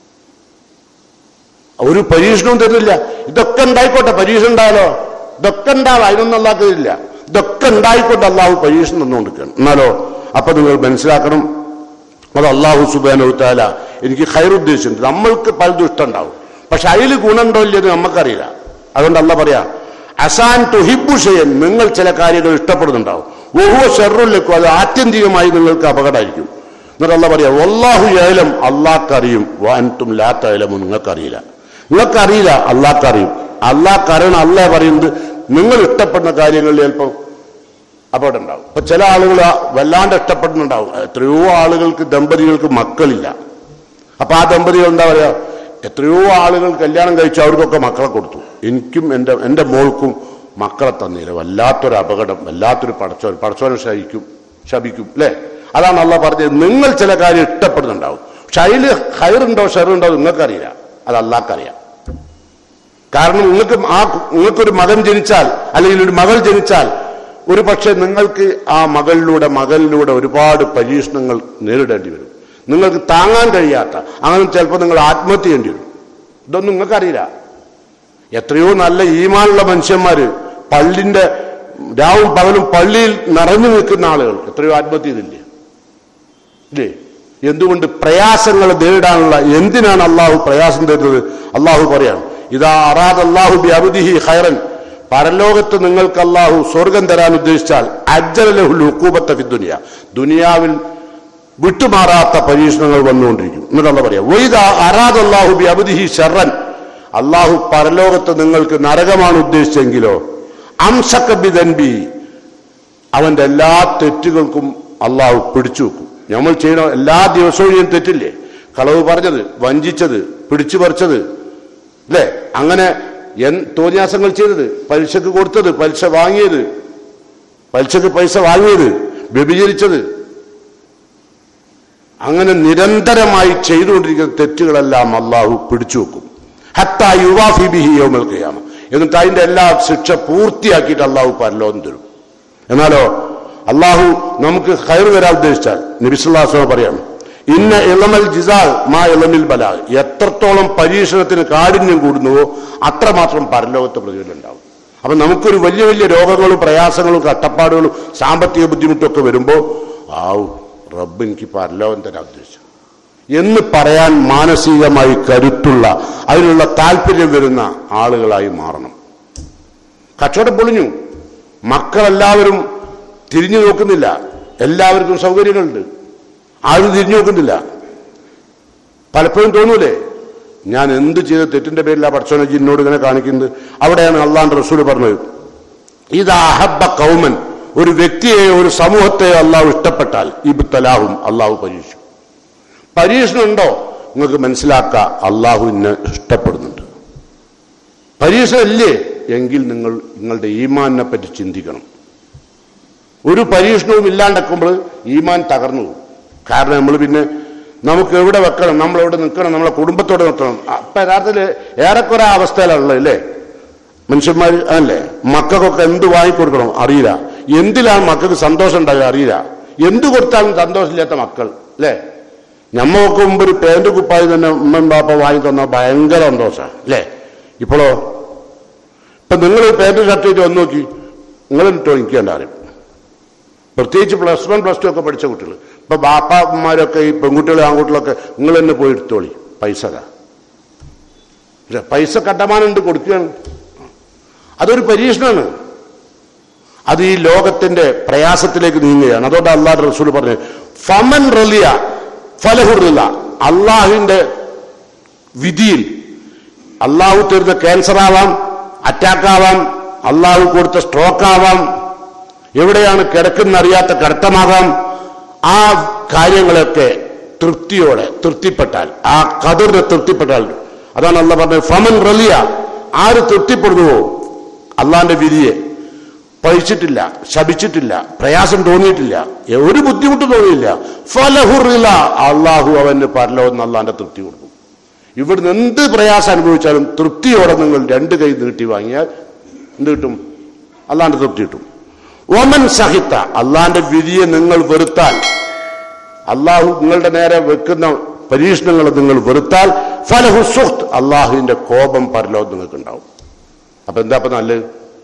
ഒരു പരീക്ഷണവും തരുന്നില്ല. ഇതൊക്കെ ഉണ്ടായിക്കോട്ടെ, പരീക്ഷ ഉണ്ടായാലോ, ഇതൊക്കെ ഉണ്ടാവാം, അതിനൊന്നും അള്ളാഹ് തരില്ല. ഇതൊക്കെ ഉണ്ടായിക്കോട്ടെ, അള്ളാഹു പരീക്ഷണം തന്നുകൊണ്ടിരിക്കണം. എന്നാലോ അപ്പൊ നിങ്ങൾ മനസ്സിലാക്കണം, അത് അള്ളാഹു സുബ്ഹാനഹു വ തആല എനിക്ക് ഖൈർ ഉദ്ദേശിച്ചിട്ടുണ്ട്. നമ്മൾക്ക് പലതും ഇഷ്ടമുണ്ടാവും, പക്ഷെ അതിൽ ഗുണമുണ്ടോ ഇല്ലെന്ന് നമുക്കറിയില്ല. അതുകൊണ്ട് അള്ളാഹ് പറയാ, അസാൻ തുഹിബ്ബു ഷൈഅൻ, നിങ്ങൾ ചില കാര്യങ്ങൾ ഇഷ്ടപ്പെടുന്നുണ്ടാവും, വഹുവ ശർറുൽ ലക്കും, അത് ആത്യന്തികമായി നിങ്ങൾക്ക് അപകടമായിരിക്കും. എന്നിട്ട് അള്ളാഹ് പറയാ, വല്ലാഹു യഅലം, അള്ളാഹ്ക്കറിയും, വഅൻതും ലാ തഅലമൂൻ, നിങ്ങൾക്കറിയില്ല. നിങ്ങൾക്കറിയില്ല, അള്ളാഹ്ക്കറിയും. അള്ളാഹ്ക്കറിയണം. അള്ളാഹ് പറയുന്നത് നിങ്ങൾ ഇഷ്ടപ്പെടുന്ന കാര്യങ്ങളിൽ ചിലപ്പോൾ അപകടം ഉണ്ടാവും. ഇപ്പൊ ചില ആളുകൾ വല്ലാണ്ട് ഇഷ്ടപ്പെടുന്നുണ്ടാവും. എത്രയോ ആളുകൾക്ക്, ദമ്പതികൾക്ക് മക്കളില്ല. അപ്പൊ ആ ദമ്പതികൾ എന്താ പറയാ, എത്രയോ ആളുകൾ കല്യാണം കഴിച്ചു, അവർക്കൊക്കെ മക്കളെ കൊടുത്തു, എനിക്കും എൻ്റെ എൻ്റെ മോൾക്കും മക്കളെ തന്നില്ല. വല്ലാത്തൊരു അപകടം, വല്ലാത്തൊരു പടച്ചോൻ, പടച്ചോനെ ശപിക്കും ശപിക്കും അല്ലേ? അതാണ് അള്ളാഹ് പറഞ്ഞത്, നിങ്ങൾ ചില കാര്യം ഇഷ്ടപ്പെടുന്നുണ്ടാവും, പക്ഷെ അതിൽ ഖൈറുണ്ടോ ഷറുണ്ടോ നിങ്ങൾക്കറിയില്ല, അത് അള്ളാഹ്ക്കറിയാം. കാരണം നിങ്ങൾക്ക് ആ നിങ്ങൾക്കൊരു മകൻ ജനിച്ചാൽ അല്ലെങ്കിൽ ഒരു മകൾ ജനിച്ചാൽ ഒരു പക്ഷെ നിങ്ങൾക്ക് ആ മകളിലൂടെ മകളിലൂടെ ഒരുപാട് പരീക്ഷണങ്ങൾ നേരിടേണ്ടി വരും, നിങ്ങൾക്ക് താങ്ങാൻ കഴിയാത്ത, അങ്ങനെ ചിലപ്പോൾ നിങ്ങൾ ആത്മഹത്യ ചെയ്യേണ്ടി വരും. ഇതൊന്നും നിങ്ങൾക്കറിയില്ല. എത്രയോ നല്ല ഈമാനുള്ള മനുഷ്യന്മാര്, പള്ളിന്റെ രാവും പകലും പള്ളിയിൽ നിറഞ്ഞു നിൽക്കുന്ന ആളുകൾ എത്രയോ ആത്മഹത്യ ചെയ്തില്ലേ ഇല്ലേ? എന്തുകൊണ്ട്? പ്രയാസങ്ങൾ നേരിടാനുള്ള. എന്തിനാണ് അള്ളാഹു പ്രയാസം തരുന്നത്? അള്ളാഹു പറയാണ്, ഇദാ അറാദ അല്ലാഹു ബിഅബ്ദിഹി ഖൈറൻ, പരലോകത്ത് നിങ്ങൾക്ക് അള്ളാഹു സ്വർഗം തരാൻ ഉദ്ദേശിച്ചാൽ അജ്ജല ലഹുൽ ഉഖൂബത ഫി ദുനിയ, ദുനിയാവിൽ വിട്ടുമാറാത്ത പരീക്ഷണങ്ങൾ വന്നുകൊണ്ടിരിക്കും. എന്നിട്ട് അള്ളാഹ് പറയാം, വഇദാ അറാദ അല്ലാഹു ബിഅബ്ദിഹി ശർറൻ, അള്ളാഹു പരലോകത്ത് നിങ്ങൾക്ക് നരകമാണ് ഉദ്ദേശിച്ചെങ്കിലോ അംസക ബിദൻബി, അവന്റെ എല്ലാ തെറ്റുകൾക്കും അള്ളാഹു പിടിച്ചു വെക്കും. നമ്മൾ ചെയ്യണ എല്ലാ ദിവസവും ഞാൻ തെറ്റില്ലേ? കളവ് പറഞ്ഞത്, വഞ്ചിച്ചത്, പിടിച്ചു പറിച്ചത് അല്ലേ? അങ്ങനെ എൻ തോന്നിയാസങ്ങൾ ചെയ്തത്, പലിശക്ക് കൊടുത്തത്, പലിശ വാങ്ങിയത്, പലിശക്ക് പൈസ വാങ്ങിയത്, വ്യഭിചരിച്ചത്, അങ്ങനെ നിരന്തരമായി ചെയ്തുകൊണ്ടിരിക്കുന്ന തെറ്റുകളെല്ലാം അള്ളാഹു പിടിച്ചു വെക്കും. ഹത്താ യുവാഫി ബിഹി യൗമൽ ഖിയാമ, എന്നിട്ട് അതിന്റെ എല്ലാ ശിക്ഷ പൂർത്തിയാക്കിയിട്ട് അള്ളാഹു പരലോകം തരും. എന്നാലോ അള്ളാഹു നമുക്ക് ഖൈർ വരാൻ ഉദ്ദേശിച്ചാൽ നബി സല്ലല്ലാഹു അലൈഹി വസല്ലം പറയാം, ഇന്ന ഇളമൽ ജിസാ മാ ഇളമിൽ ബലാ, എത്രത്തോളം പരീക്ഷണത്തിന് കാഠിന്യം കൂടുന്നുവോ അത്രമാത്രം പരലോകത്തെ പ്രതിഫലം ഉണ്ടാവും. അപ്പൊ നമുക്കൊരു വലിയ വലിയ രോഗങ്ങളും പ്രയാസങ്ങളും കട്ടപ്പാടുകളും സാമ്പത്തിക ബുദ്ധിമുട്ടും ഒക്കെ വരുമ്പോൾ ആവു റബ്ബ് എനിക്ക് പരലോകം തരാൻ ഉദ്ദേശിച്ചു എന്ന് പറയാൻ മാനസികമായി കരുത്തുള്ള, അതിനുള്ള താല്പര്യം വരുന്ന ആളുകളായി മാറണം. കച്ചവടം പൊളിഞ്ഞു, മക്കളെല്ലാവരും തിരിഞ്ഞു നോക്കുന്നില്ല, എല്ലാവർക്കും സൗകര്യങ്ങളുണ്ട്, ആരും തിരിഞ്ഞു നോക്കുന്നില്ല. പലപ്പോഴും തോന്നൂലേ ഞാൻ എന്ത് ചെയ്ത തെറ്റിന്റെ പേരിലാണ് പടച്ചോനെ ജിന്നോട് ഇങ്ങനെ കാണിക്കുന്നത്? അവിടെയാണ് അള്ളാഹുവിന്റെ റസൂൽ പറഞ്ഞത്, ഇദാ അഹബ്ബ ഖൗമൻ, ഒരു വ്യക്തിയെ ഒരു സമൂഹത്തെ അള്ളാഹു ഇഷ്ടപ്പെട്ടാൽ ഇബ്തലാഹും, അള്ളാഹു പരീക്ഷിക്കും. പരീക്ഷണം ഉണ്ടോ നിങ്ങൾക്ക് മനസ്സിലാക്കാം, അള്ളാഹു ഇന്നെ ഇഷ്ടപ്പെടുന്നുണ്ട്. പരീക്ഷണം ഇല്ലേ എങ്കിൽ നിങ്ങൾ നിങ്ങളുടെ ഈമാനിനെ പറ്റി ചിന്തിക്കണം. ഒരു പരീക്ഷണവും ഇല്ലാണ്ടെക്കുമ്പോൾ ഈമാൻ തകർന്നു പോകും. കാരണം നമ്മൾ പിന്നെ നമുക്ക് എവിടെ വെക്കണം, നമ്മളെവിടെ നിൽക്കണം, നമ്മളെ കുടുംബത്തോടെ നിർത്തണം. അപ്പൊ യഥാർത്ഥത്തിൽ ഏറെക്കുറെ അവസ്ഥയിലുള്ളത് അല്ലേ മനുഷ്യന്മാർ? അല്ലേ മക്കൾക്കൊക്കെ എന്ത് വാങ്ങിക്കൊടുക്കണം അറിയില്ല, എന്തിലാണ് മക്കൾക്ക് സന്തോഷം ഉണ്ടാകുക അറിയില്ല, എന്ത് കൊടുത്താലും സന്തോഷമില്ലാത്ത മക്കൾ അല്ലേ. ഞമ്മക്ക് മുമ്പ് ഒരു പേന്റ് കുപ്പായി തന്നെ ഉമ്മൻ ബാപ്പ വാങ്ങി തന്നാൽ ഭയങ്കര സന്തോഷമാണ് അല്ലേ. ഇപ്പോഴോ ഇപ്പൊ നിങ്ങൾ പേന്റ് ഷർട്ട് ചെയ്ത് വന്ന് നോക്കി, നിങ്ങൾ ഇട്ടോ എനിക്ക് കണ്ടാലും, പ്രത്യേകിച്ച് പ്ലസ് വൺ പ്ലസ് ടു ഒക്കെ പഠിച്ച കുട്ടികൾ. ഇപ്പൊ ബാപ്പമാരൊക്കെ ഈ പെൺകുട്ടികളും ആൺകുട്ടികളൊക്കെ നിങ്ങൾ തന്നെ പോയി എടുത്തോളി, പൈസ പൈസ കട്ടമാനുണ്ട് കൊടുക്കുകയാണ്. അതൊരു പരീക്ഷണമാണ്. അത് ഈ ലോകത്തിന്റെ പ്രയാസത്തിലേക്ക് നീങ്ങുകയാണ്. അതുകൊണ്ട് അള്ളാഹു റസൂൽ പറഞ്ഞു, ഫമൻ റളിയ ഫലഹുറില്ല, അള്ളാഹുവിന്റെ വിധിയിൽ അള്ളാഹു തരുന്ന ക്യാൻസർ ആവാം, അറ്റാക്ക് ആവാം, അള്ളാഹു കൊടുത്ത സ്ട്രോക്ക് ആവാം, എവിടെയാണ് കിടക്കുന്നറിയാത്ത കിടത്തമാകാം. ആ കാര്യങ്ങളൊക്കെ തൃപ്തിയോടെ തൃപ്തിപ്പെട്ടാൽ, ആ ഖദറിനെ തൃപ്തിപ്പെട്ടാൽ, അതാണ് അള്ളാഹ് പറഞ്ഞത്, ഫമൻ റളിയ, ആര് തൃപ്തിപ്പെടുന്നുവോ അള്ളാഹിന്റെ വിധിയെ, പഴിച്ചിട്ടില്ല, ശപിച്ചിട്ടില്ല, പ്രയാസം തോന്നിയിട്ടില്ല, ഒരു ബുദ്ധിമുട്ട് തോന്നിയില്ല, ഫലഹുറില്ല, അള്ളാഹു അവന് പരലോകം അള്ളാഹിന്റെ തൃപ്തി കൊടുക്കും. ഇവിടുന്ന് എന്ത് പ്രയാസം അനുഭവിച്ചാലും തൃപ്തിയോടെ നിങ്ങൾ രണ്ട് കൈ നീട്ടി വാങ്ങിയാൽ എന്ത് കിട്ടും? അള്ളാഹിന്റെ തൃപ്തി കിട്ടും. ഓമൻ സഹിത്ത, അള്ളാഹിന്റെ വിധിയെ നിങ്ങൾ വെറുത്താൽ, അള്ളാഹു നിങ്ങളുടെ നേരെ വെക്കുന്ന പരീക്ഷണങ്ങൾ നിങ്ങൾ വെറുത്താൽ, ഫലഹു സുഖ്ത്, അള്ളാഹുവിന്റെ കോപം പരലോകം നിങ്ങൾക്ക് ഉണ്ടാവും. അപ്പൊ എന്താ ഇപ്പൊ നല്ലത്?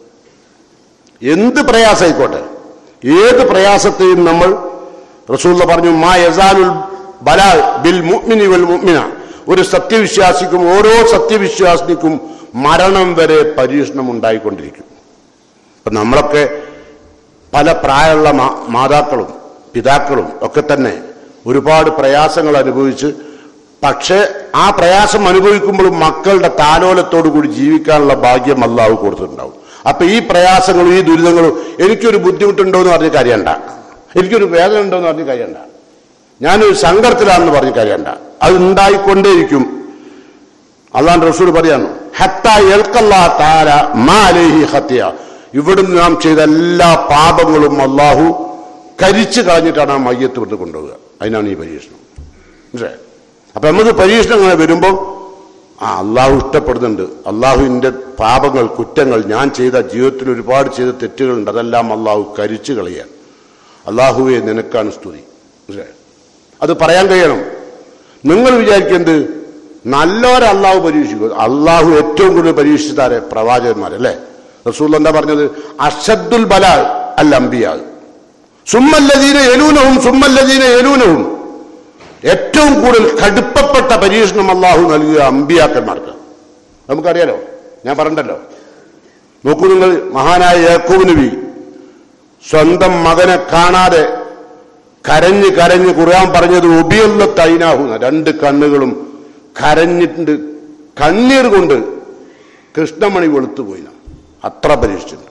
എന്ത് പ്രയാസമായിക്കോട്ടെ, ഏത് പ്രയാസത്തെയും നമ്മൾ റസൂലുള്ള പറഞ്ഞു, മാ യസാലുൽ ബലാ ബിൽ മുഅ്മിനി വൽ മുഅ്മിന, ഒരു സത്യവിശ്വാസിക്കും ഓരോ സത്യവിശ്വാസിക്കും മരണം വരെ പരീക്ഷണം ഉണ്ടായിക്കൊണ്ടിരിക്കും. അപ്പൊ നമ്മളൊക്കെ പല പ്രായമുള്ള മാതാക്കളും പിതാക്കളും ഒക്കെ തന്നെ ഒരുപാട് പ്രയാസങ്ങൾ അനുഭവിച്ച്, പക്ഷെ ആ പ്രയാസം അനുഭവിക്കുമ്പോഴും മക്കളുടെ താലോലത്തോടു കൂടി ജീവിക്കാനുള്ള ഭാഗ്യം അല്ലാഹു കൊടുത്തിട്ടുണ്ടാവും. അപ്പൊ ഈ പ്രയാസങ്ങളും ഈ ദുരിതങ്ങളും എനിക്കൊരു ബുദ്ധിമുട്ടുണ്ടോ എന്ന് പറഞ്ഞ് കാര്യണ്ട, എനിക്കൊരു വേദന ഉണ്ടോ എന്ന് പറഞ്ഞ് കാര്യണ്ട, ഞാനൊരു സങ്കടത്തിലാണെന്ന് പറഞ്ഞ് കാര്യണ്ട, അത് ഉണ്ടായിക്കൊണ്ടേയിരിക്കും. അല്ലാഹു റസൂൽ പറയാണ്, ഹത്താ യൽഖല്ലാഹു തആല മാ അലൈഹി ഖത്തിയ, ഇവിടുന്ന് നാം ചെയ്ത എല്ലാ പാപങ്ങളും അള്ളാഹു കരിച്ചു കളഞ്ഞിട്ടാണ് ആ മയ്യത്ത് ഇവിടുന്ന് കൊണ്ടുപോവുക. അതിനാണ് ഈ പരീക്ഷണം. മനസ്സിലായോ? അപ്പൊ നമുക്ക് പരീക്ഷണം അങ്ങനെ വരുമ്പോൾ ആ അള്ളാഹു ഇഷ്ടപ്പെടുന്നുണ്ട്, അള്ളാഹുവിൻ്റെ പാപങ്ങൾ കുറ്റങ്ങൾ ഞാൻ ചെയ്ത ജീവിതത്തിൽ ഒരുപാട് ചെയ്ത തെറ്റുകളുണ്ട്, അതെല്ലാം അള്ളാഹു കരിച്ചു കളയാൻ. അള്ളാഹുവെ നിനക്കാണ് സ്തുതി. മനസ്സിലായോ? അത് പറയാൻ കഴിയണം. നിങ്ങൾ വിചാരിക്കുന്നത് നല്ലവരെ അള്ളാഹു പരീക്ഷിക്കും. അള്ളാഹു ഏറ്റവും കൂടുതൽ പരീക്ഷിച്ചാരെ? പ്രവാചകന്മാരല്ലേ. റസൂൽ എന്താ പറഞ്ഞത്? അഷദ്ദുൽ ബലാ അൽ അംബിയാ സുമ്മല്ലദീന യലൂനഹും സുമ്മല്ലദീന യലൂനഹും, ഏറ്റവും കൂടുതൽ കടുപ്പപ്പെട്ട പരീക്ഷണം അള്ളാഹു നൽകിയ അമ്പിയാക്കന്മാർക്ക്. നമുക്കറിയാലോ, ഞാൻ പറഞ്ഞല്ലോ. നോക്കൂ നിങ്ങൾ, മഹാനായ യാക്കൂബ് നബി സ്വന്തം മകനെ കാണാതെ കരഞ്ഞ് കരഞ്ഞ് ഖുർആൻ പറഞ്ഞത് ഉബിയല്ല തൈനാഹുന്ന, രണ്ട് കണ്ണുകളും കരഞ്ഞിട്ടുണ്ട്, കണ്ണീർ കൊണ്ട് കൃഷ്ണമണി വെളുത്തുപോയിന, അത്ര പരീക്ഷിച്ചിട്ടുണ്ട്.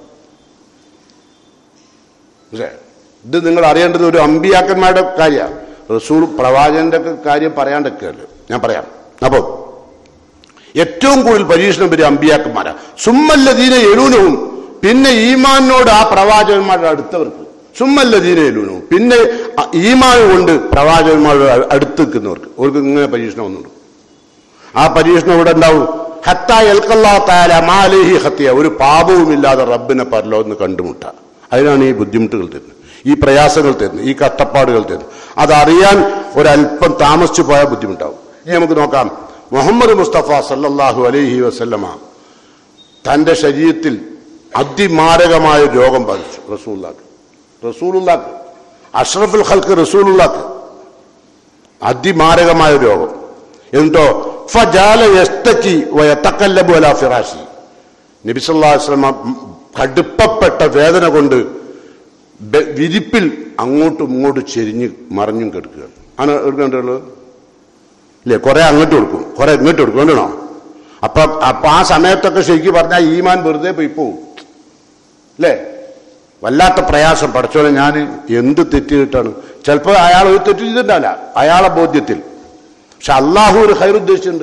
ഇത് നിങ്ങൾ അറിയേണ്ടത് ഒരു അമ്പിയാക്കന്മാരുടെ കാര്യമാണ്. റസൂൽ പ്രവാചകന്റെ കാര്യം പറയാണ്ടൊക്കെയല്ലോ, ഞാൻ പറയാം. അപ്പോ ഏറ്റവും കൂടുതൽ പരീക്ഷണം വരും അമ്പിയാക്കന്മാരാ. സുമ്മല്ലദീന യലൂനഹും, പിന്നെ ഈമാനോട് ആ പ്രവാചകന്മാരുടെ അടുത്തവർക്ക്. സുമ്മല്ലദീന യലൂനഹും, പിന്നെ ഈമാൻ കൊണ്ട് പ്രവാചകന്മാരുടെ അടുത്ത് നിൽക്കുന്നവർക്ക്, അവർക്ക് ഇങ്ങനെ പരീക്ഷണം ഒന്നുണ്ട്. ആ പരീക്ഷണം ഇവിടെ ഉണ്ടാവും. ഹത്താ യൽഖല്ലാഹു തആല മാ അലൈഹി ഖത്തിയ, ഒരു പാപവുമില്ലാതെ റബ്ബിനെ പരലോകത്ത് കണ്ടുമുട്ട. അതിനാണ് ഈ ബുദ്ധിമുട്ടുകൾ തരുന്നത്, ഈ പ്രയാസങ്ങൾ തരുന്നത്, ഈ കഷ്ടപ്പാടുകൾ തരുന്നത്. അതറിയാൻ ഒരല്പം താമസിച്ചു പോയാൽ ബുദ്ധിമുട്ടാവും. ഇനി നമുക്ക് നോക്കാം. മുഹമ്മദ് മുസ്തഫ സല്ലല്ലാഹു അലൈഹി വസല്ലമ തന്റെ ശരീരത്തിൽ അതിമാരകമായ രോഗം ബാധിച്ചു. റസൂലുള്ളാഹ് റസൂലുള്ളാഹ് അഷ്റഫുൽ ഖൽഖ് റസൂലുള്ളാഹ് അതിമാരകമായ രോഗം. എന്തോ ഫജാല യസ്തക്കി വയതഖല്ലബു അലാ ഫിറാശി. നബി സല്ലല്ലാഹു അലൈഹി വസല്ലമ കടുപ്പപ്പെട്ട വേദന കൊണ്ട് വിരിപ്പിൽ അങ്ങോട്ടും ഇങ്ങോട്ടും ചെരിഞ്ഞ് മറിഞ്ഞും കിടക്കുകയാണ്. ആണ് എടുക്കേണ്ടത് ഇല്ലേ? കുറെ അങ്ങോട്ട് കൊടുക്കും, കുറെ ഇങ്ങോട്ട് കൊടുക്കും, വേണ്ടണോ? അപ്പൊ അപ്പൊ ആ സമയത്തൊക്കെ ശരിക്കും പറഞ്ഞാൽ ഈമാൻ വെറുതെ പോയി പോവും അല്ലേ? വല്ലാത്ത പ്രയാസം. പഠിച്ചോളെ ഞാൻ എന്ത് തെറ്റിയിട്ടാണ്? ചിലപ്പോൾ അയാൾ ഒരു തെറ്റ് ചെയ്തിട്ടല്ല, അയാളെ ബോധ്യത്തിൽ. പക്ഷെ അള്ളാഹു ഒരു ഖൈർ ഉദ്ദേശിച്ചിട്ടുണ്ട്.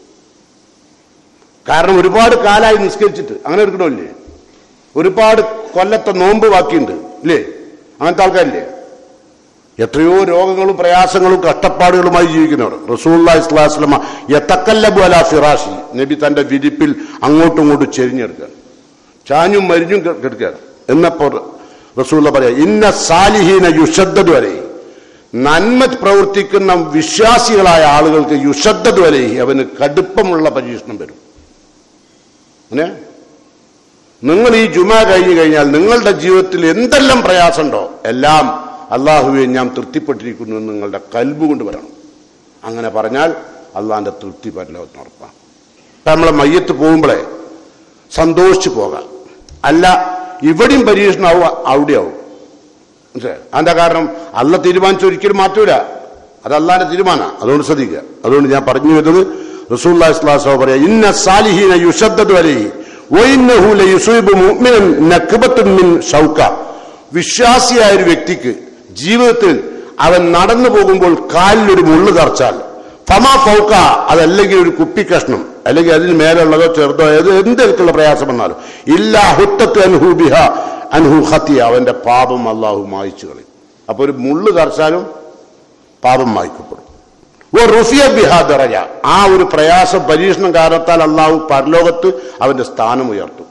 കാരണം ഒരുപാട് കാലമായി നിസ്കരിച്ചിട്ട് അങ്ങനെ എടുക്കണമില്ലേ? ഒരുപാട് കൊല്ലത്തെ നോമ്പ് ബാക്കിയുണ്ട് ഇല്ലേ? അങ്ങനത്തെ ആൾക്കാരില്ലേ? എത്രയോ രോഗങ്ങളും പ്രയാസങ്ങളും കഷ്ടപ്പാടുകളുമായി ജീവിക്കുന്നവർ. റസൂലുള്ളാഹി സ്വല്ലല്ലാഹു അലൈഹി വസല്ലം യതഖല്ലബു അലാ ഫിറാശി. നബി തന്റെ വിരിപ്പിൽ അങ്ങോട്ടും ഇങ്ങോട്ടും ചെരിഞ്ഞെടുക്കുകയാണ്, ചാഞ്ഞും മരിഞ്ഞും കിടക്കുകയാണ്. എന്നപ്പോൾ റസൂലുള്ള പറയാ, ഇന്ന സാലിഹീന യുശദ്ദദു അലൈഹി. നന്മ പ്രവർത്തിക്കുന്ന വിശ്വാസികളായ ആളുകൾക്ക് യുശദ്ദദു അലൈഹി, അവന് കടുപ്പമുള്ള പരീക്ഷണം വരും. അങ്ങനെ നിങ്ങൾ ഈ ജുമാ കഴിഞ്ഞു കഴിഞ്ഞാൽ നിങ്ങളുടെ ജീവിതത്തിൽ എന്തെല്ലാം പ്രയാസമുണ്ടോ എല്ലാം അള്ളാഹുവെ ഞാൻ തൃപ്തിപ്പെട്ടിരിക്കുന്നു എന്ന് നിങ്ങളുടെ കൽബ് കൊണ്ട് പറയണം. അങ്ങനെ പറഞ്ഞാൽ അള്ളാഹിന്റെ തൃപ്തി പരലോകത്തിന് ഉറപ്പാണ്. ഇപ്പം നമ്മളെ മയ്യത്ത് പോകുമ്പോഴേ സന്തോഷിച്ചു പോകാം. അല്ല ഇവിടെയും പരീക്ഷണമാവും അവിടെയാവും. മനസ്സിലായോ? അതിന്റെ കാരണം അള്ള തീരുമാനിച്ച ഒരിക്കലും മാറ്റൂല, അത് അള്ളാഹിന്റെ തീരുമാനമാണ്. അതുകൊണ്ട് ശ്രദ്ധിക്കുക. അതുകൊണ്ട് ഞാൻ പറഞ്ഞു വരുന്നത് റസൂലുള്ളാഹി സ്വല്ലല്ലാഹു അലൈഹി വസല്ലം പറയാ, ഇന്ന സാലിഹീന യുശദ്ദദു അലൈഹി വഇന്നഹു ലയുസീബു മുഅ്മിനൻ നക്ബത്തുൻ മിൻ ഷൗക. വിശ്വാസിയായ ഒരു വ്യക്തിക്ക് ജീവിതത്തിൽ അവൻ നടന്നു പോകുമ്പോൾ കാലിലൊരു മുള്ളു തറച്ചാൽ ഫമാ ഫൗക, അതല്ലെങ്കിൽ ഒരു കുപ്പി കഷ്ണം അല്ലെങ്കിൽ അതിന് മേലുള്ളതോ ചെറുതോ ഏത് എന്തെങ്കിലുള്ള പ്രയാസം വന്നാലും ഇല്ലാ ഹുത്തത്ത് അൻഹു ബിഹ അൻഹു ഖത്തിയ, അവന്റെ പാപം അള്ളാഹു മായിച്ചു കളയും. അപ്പൊ ഒരു മുള്ളു തറച്ചാലും പാപം മായ്ക്കപ്പെടും. റുഫിയ ബിഹാ ദറജ, ആ ഒരു പ്രയാസം പരീക്ഷണം കാരണത്താൽ അള്ളാഹു പരലോകത്ത് അവന്റെ സ്ഥാനം ഉയർത്തും.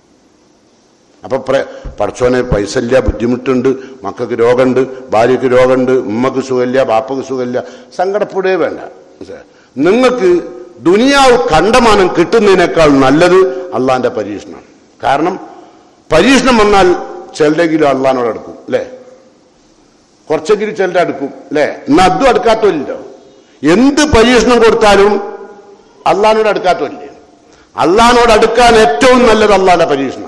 അപ്പൊ പഠിച്ചോനെ പൈസ ഇല്ല, ബുദ്ധിമുട്ടുണ്ട്, മക്കൾക്ക് രോഗമുണ്ട്, ഭാര്യയ്ക്ക് രോഗമുണ്ട്, ഉമ്മക്ക് സുഖമില്ല, ബാപ്പക്ക് സുഖമില്ല, സങ്കടപ്പെടുകയേ വേണ്ട. നിങ്ങൾക്ക് ദുനിയാവ് കണ്ടമാനം കിട്ടുന്നതിനേക്കാൾ നല്ലത് അള്ളാന്റെ പരീക്ഷണമാണ്. കാരണം പരീക്ഷണം വന്നാൽ ചിലരെങ്കിലും അള്ളഹാനോട് അടുക്കും അല്ലേ? കുറച്ചെങ്കിലും ചിലരെ അടുക്കും അല്ലേ? എന്നാൽ അതും അടുക്കാത്തല്ലോ. എന്ത് പരീക്ഷണം കൊടുത്താലും അള്ളഹാനോട് അടുക്കാത്തല്ലേ? അള്ളഹാനോട് അടുക്കാൻ ഏറ്റവും നല്ലത് അള്ളാന്റെ പരീക്ഷണം.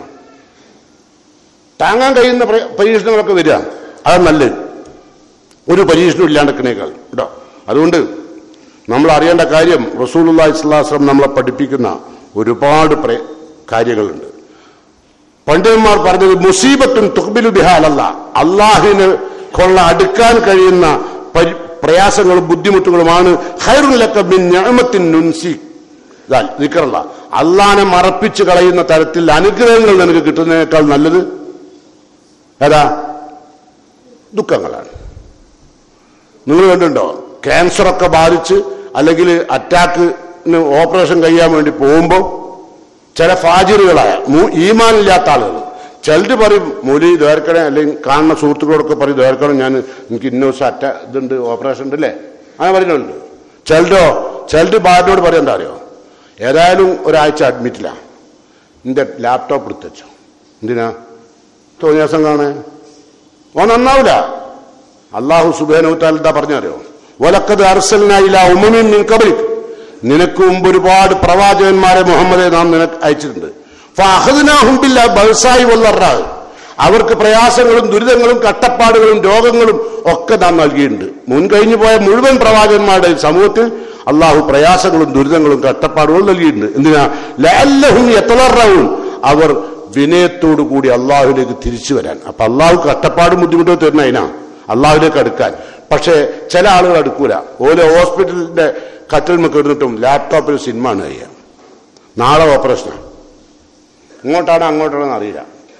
താങ്ങാൻ കഴിയുന്ന പരീക്ഷണങ്ങളൊക്കെ വരിക, അത് നല്ലത്. ഒരു പരീക്ഷണം ഇല്ലാണ്ടിരിക്കണേക്കാൾ കേട്ടോ. അതുകൊണ്ട് നമ്മൾ അറിയേണ്ട കാര്യം, റസൂലുള്ളാഹി സ്വല്ലല്ലാഹു അലൈഹി വസല്ലം നമ്മളെ പഠിപ്പിക്കുന്ന ഒരുപാട് കാര്യങ്ങളുണ്ട്. പണ്ഡിതന്മാർ പറഞ്ഞത് മുസീബത്തുൻ തുഖ്ബിലു ബിഹാ അലല്ലാഹ്, അള്ളാഹിന് കൊള്ള അടുക്കാൻ കഴിയുന്ന പ്രയാസങ്ങളും ബുദ്ധിമുട്ടുകളുമാണ് ഖൈറുൻ ലക മിൻ നിഅമത്തിൻ നുൻസി ദിക്റല്ലാ. അള്ളാഹിനെ മറപ്പിച്ച് കളയുന്ന തരത്തിൽ അനുഗ്രഹങ്ങൾ നിനക്ക് കിട്ടുന്നതിനേക്കാൾ നല്ലത് ഏതാ? ദുഃഖങ്ങളാണ്. നിങ്ങൾ കണ്ടിട്ടുണ്ടോ? ക്യാൻസറൊക്കെ ബാധിച്ച് അല്ലെങ്കിൽ അറ്റാക്കിന് ഓപ്പറേഷൻ കഴിയാൻ വേണ്ടി പോകുമ്പോൾ ചില ഫാജിറുകളായ ഈമാനില്ലാത്ത ആളുകൾ ചിലർ പറയും, മൂലി ദ്വേർക്കണേ, അല്ലെങ്കിൽ കാണുന്ന സുഹൃത്തുക്കളോടൊക്കെ പറയും ദ്വേർക്കണം, ഞാൻ എനിക്ക് ഇന്ന ദിവസം അറ്റ ഇതുണ്ട്, ഓപ്പറേഷൻ ഉണ്ട് അല്ലേ, അങ്ങനെ പറയുന്നുണ്ട്. ചിലരോ ചിലർ ഭാര്യയോട് പറയാൻ എന്താ അറിയോ, ഏതായാലും ഒരാഴ്ച അഡ്മിറ്റിലാണ്, എൻ്റെ ലാപ്ടോപ്പ് എടുത്ത് വെച്ചോ. എന്തിനാ? തോന്നിയ ദിവസം കാണേ ഓ നന്നാവില്ല. അള്ളാഹു സുബ്ഹാനഹു തആല എന്താ പറഞ്ഞറിയോ, വലഖദ് അർസൽനാ ഇലാ ഉമമിൻ മിൻ ഖബ്ലിക്, നിനക്ക് മുമ്പ് ഒരുപാട് പ്രവാചകന്മാരെ മുഹമ്മദെ നാം നിനക്ക് അയച്ചിട്ടുണ്ട്. ഫഅഖദ്നാഹും ബിൽ ബഅസായി വല്ലറാ, അവർക്ക് പ്രയാസങ്ങളും ദുരിതങ്ങളും കട്ടപ്പാടുകളും രോഗങ്ങളും ഒക്കെ നാം നൽകിയിട്ടുണ്ട്. മുൻകഴിഞ്ഞു പോയ മുഴുവൻ പ്രവാചകന്മാരുടെ സമൂഹത്തിൽ അള്ളാഹു പ്രയാസങ്ങളും ദുരിതങ്ങളും കട്ടപ്പാടുകളും നൽകിയിട്ടുണ്ട്. എന്തിനാ? ലഅല്ലഹും യതളറഊൻ, അവർ വിനയത്തോടു കൂടി അള്ളാഹുവിലേക്ക് തിരിച്ചു വരാൻ. അപ്പൊ അള്ളാഹു കട്ടപ്പാടും ബുദ്ധിമുട്ടും തരുന്ന അതിനാ അള്ളാഹുവിലേക്ക് അടുക്കാൻ. പക്ഷേ ചില ആളുകൾ അടുക്കൂല. ഓരോ ഹോസ്പിറ്റലിന്റെ കട്ടിൽമ കിടന്നിട്ടും ലാപ്ടോപ്പിൽ സിനിമ ആണ് കഴിയുക. നാളെ ഓപ്പറേഷനാണ്, ഇങ്ങോട്ടാണോ അങ്ങോട്ടാണോ അറിയില്ല,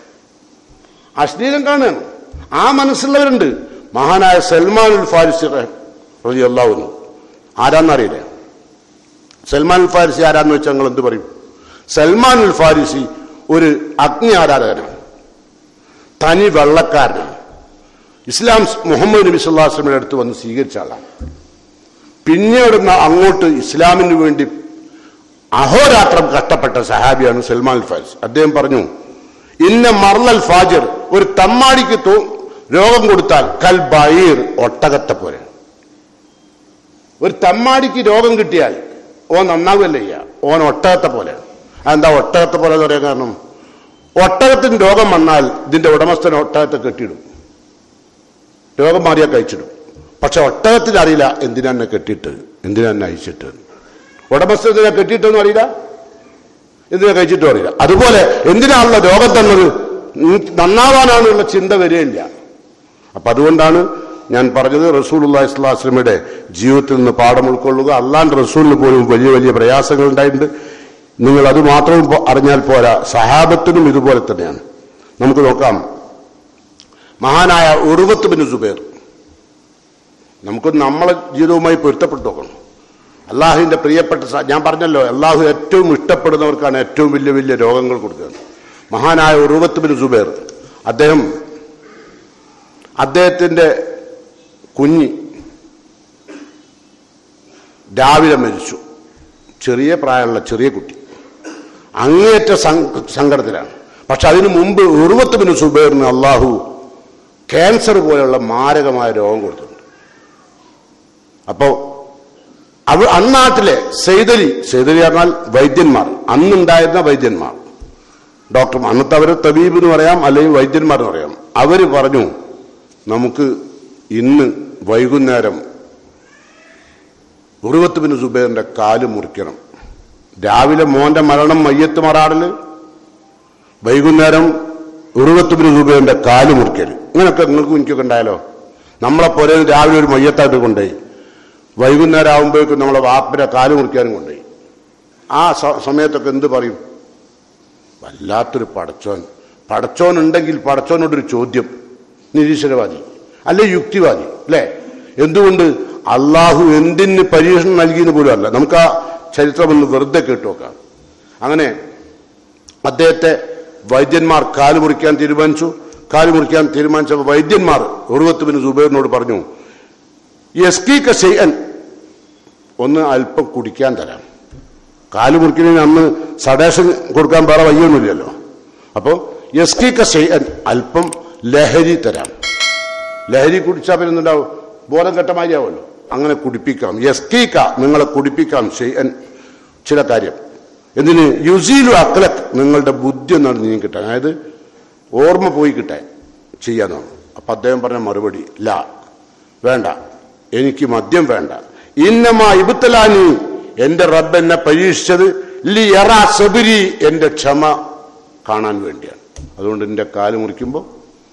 അശ്ലീലം കാണുകയാണ്. ആ മനസ്സുള്ളവരുണ്ട്. മഹാനായ സൽമാനുൽ ഫാരിസി റളിയല്ലാഹു അൻഹു ആരാന്നറിയില്ല. സൽമാനുൽ ഫാരിസി ആരാന്ന് വെച്ചാൽ നിങ്ങൾ എന്ത് പറയും? സൽമാനുൽ ഫാരിസി ഒരു അഗ്നി ആരാധകനാണ്. തനി വെള്ളക്കാരനാണ്. ഇസ്ലാം മുഹമ്മദ് നബി സല്ലല്ലാഹു അലൈഹി വസല്ലമയുടെ അടുത്ത് വന്ന് സ്വീകരിച്ച ആളാണ്. പിന്നീട് അങ്ങോട്ട് ഇസ്ലാമിന് വേണ്ടി അഹോരാത്രം കഷ്ടപ്പെട്ട സഹാബിയാണ് സൽമാൻ അൽ ഫാരിസി. അദ്ദേഹം പറഞ്ഞു, ഇന്ന മർലൽ ഫാജിർ, ഒരു തമ്മാടിക്ക് രോഗം കൊടുത്താൽ കൽ ബഈർ, ഒട്ടകത്തെ പോലെ. ഒരു തമ്മാടിക്ക് രോഗം കിട്ടിയാൽ ഓൻ നന്നാവുകയല്ല ചെയ്യുക, ഓൻ ഒട്ടകത്തെ പോലെ. അതെന്താ ഒട്ടകത്തെ പോലെ എന്ന് പറയാൻ കാരണം, ഒട്ടകത്തിന് രോഗം വന്നാൽ ഇതിന്റെ ഉടമസ്ഥൻ ഒട്ടകത്തെ കെട്ടിയിടും, രോഗം മാറിയാൽ കഴിച്ചിടും. പക്ഷെ ഒട്ടകത്തിന് അറിയില്ല എന്തിനാ എന്നെ കെട്ടിയിട്ട്, എന്തിനാ എന്നെ അയച്ചിട്ട്. ഉടമസ്ഥ എന്തിനാ കെട്ടിയിട്ടെന്നും അറിയില്ല, എന്തിനാ കഴിച്ചിട്ടും അറിയില്ല. അതുപോലെ എന്തിനാണുള്ള രോഗം തന്നത്, നന്നാവാനാണുള്ള ചിന്ത വരികയില്ല. അപ്പൊ അതുകൊണ്ടാണ് ഞാൻ പറഞ്ഞത്, റസൂലുള്ളാഹി സ്വല്ലല്ലാഹു അലൈഹി വസല്ലമയുടെ ജീവിതത്തിൽ നിന്ന് പാഠം ഉൾക്കൊള്ളുക. അള്ളാന്റെ റസൂലിന് പോലും വലിയ വലിയ പ്രയാസങ്ങൾ ഉണ്ടായിട്ടുണ്ട്. നിങ്ങൾ അത് മാത്രം അറിഞ്ഞാൽ പോരാ, സഹാബത്തിനും ഇതുപോലെ തന്നെയാണ്. നമുക്ക് നോക്കാം, മഹാനായ ഉർവത്ത് ബിൻ സുബൈർ. നമുക്ക് നമ്മളെ ജീവിതവുമായി പൊരുത്തപ്പെട്ടു നോക്കണം. അള്ളാഹുവിന്റെ പ്രിയപ്പെട്ട, ഞാൻ പറഞ്ഞല്ലോ, അള്ളാഹു ഏറ്റവും ഇഷ്ടപ്പെടുന്നവർക്കാണ് ഏറ്റവും വലിയ വലിയ രോഗങ്ങൾ കൊടുക്കുന്നത്. മഹാനായ ഉർവത്ത് ബിൻ സുബൈർ, അദ്ദേഹം അദ്ദേഹത്തിന്റെ കുഞ്ഞ് രാവിലെ മരിച്ചു. ചെറിയ പ്രായമുള്ള ചെറിയ കുട്ടി, അങ്ങേയറ്റ സങ്കടത്തിലാണ്. പക്ഷെ അതിനു മുമ്പ് ഉർവത്ത് ബിൻ സുബൈറിന് അള്ളാഹു ക്യാൻസർ പോലെയുള്ള മാരകമായ രോഗം കൊടുത്തിട്ടുണ്ട്. അപ്പോ അവ അന്നാട്ടിലെ സെയ്തലി, സെയ്തലി പറഞ്ഞാൽ വൈദ്യന്മാർ, അന്നുണ്ടായിരുന്ന വൈദ്യന്മാർ, ഡോക്ടർ, അന്നത്തെ അവർ തബീബ് എന്ന് പറയാം, അല്ലെങ്കിൽ വൈദ്യന്മാർ എന്ന് പറയാം. അവര് പറഞ്ഞു, നമുക്ക് ഇന്ന് വൈകുന്നേരം ഉർവത്ത് ബിൻ സുബൈറിന്റെ കാല് മുറിക്കണം. രാവിലെ മോന്റെ മരണം മയ്യത്ത് മറാടല്, വൈകുന്നേരം ഉർവത്ത് ബിൻ സുബൈറിന്റെ കാല് മുറിക്കല്. ഇങ്ങനെയൊക്കെ നിങ്ങൾക്കും എനിക്കൊക്കെ ഉണ്ടായാലോ. നമ്മളെപ്പോലെ രാവിലെ ഒരു മയ്യത്തായിട്ട് കൊണ്ടുപോയി, വൈകുന്നേരം ആകുമ്പോഴേക്കും നമ്മളെ വാപ്പിന്റെ കാല് മുറിക്കാനും കൊണ്ടുപോയി. ആ സമയത്തൊക്കെ എന്ത് പറയും? വല്ലാത്തൊരു പടച്ചോൻ. പടച്ചോൻ ഉണ്ടെങ്കിൽ പടച്ചോനോടൊരു ചോദ്യം, നിരീശ്വരവാദി അല്ലെ യുക്തിവാദി അല്ലേ? എന്തുകൊണ്ട് അള്ളാഹു എന്തിന് പരീക്ഷണം നൽകിയെന്ന് പോലും അല്ല. നമുക്ക് ആ ചരിത്രം ഒന്ന് വെറുതെ കേട്ടുനോക്കാം. അങ്ങനെ അദ്ദേഹത്തെ വൈദ്യന്മാർ കാല് മുറിക്കാൻ തീരുമാനിച്ചു. കാല് മുറിക്കാൻ തീരുമാനിച്ചപ്പോൾ വൈദ്യന്മാർ ഉർവത്ത് ബിൻ സുബൈറിനോട് പറഞ്ഞു, യസ്കീക ശൈഅൻ, ഒന്ന് അല്പം കുടിക്കാൻ തരാം. കാല് മുറിക്കുന്നതിന് അന്ന് സഡേഷൻ കൊടുക്കാൻ വേറെ വയ്യൊന്നുമില്ലല്ലോ. അപ്പോൾ യസ്കീക ശൈഅൻ, അല്പം ലഹരി തരാം. ലഹരി കുടിച്ചാൽ പിന്നെ എന്തുണ്ടാവും? ബോധം കെട്ടമാരിയാവുമല്ലോ. അങ്ങനെ കുടിപ്പിക്കാം. യസ്കീക, നിങ്ങളെ കുടിപ്പിക്കാം. ശൈഅൻ, ചില കാര്യം. എന്തിന്? യുസീലു അഖ്ലക്, നിങ്ങളുടെ ബുദ്ധി എന്നാണ് നീ കിട്ടാൻ, അതായത് ഓർമ്മ പോയി കിട്ടാൻ ചെയ്യാന്നാണ്. അപ്പൊ അദ്ദേഹം പറഞ്ഞ മറുപടി, ലാ, വേണ്ട, എനിക്ക് മദ്യം വേണ്ട. ഇന്നമാ ഇബ്തലാനി, എന്റെ റബ്ബ് എന്നെ പരീക്ഷിച്ചത് ലി യറാ സബരി, എന്റെ ക്ഷമ കാണാൻ വേണ്ടിയാണ്. അതുകൊണ്ട് എന്റെ കാല് മുറിക്കുമ്പോൾ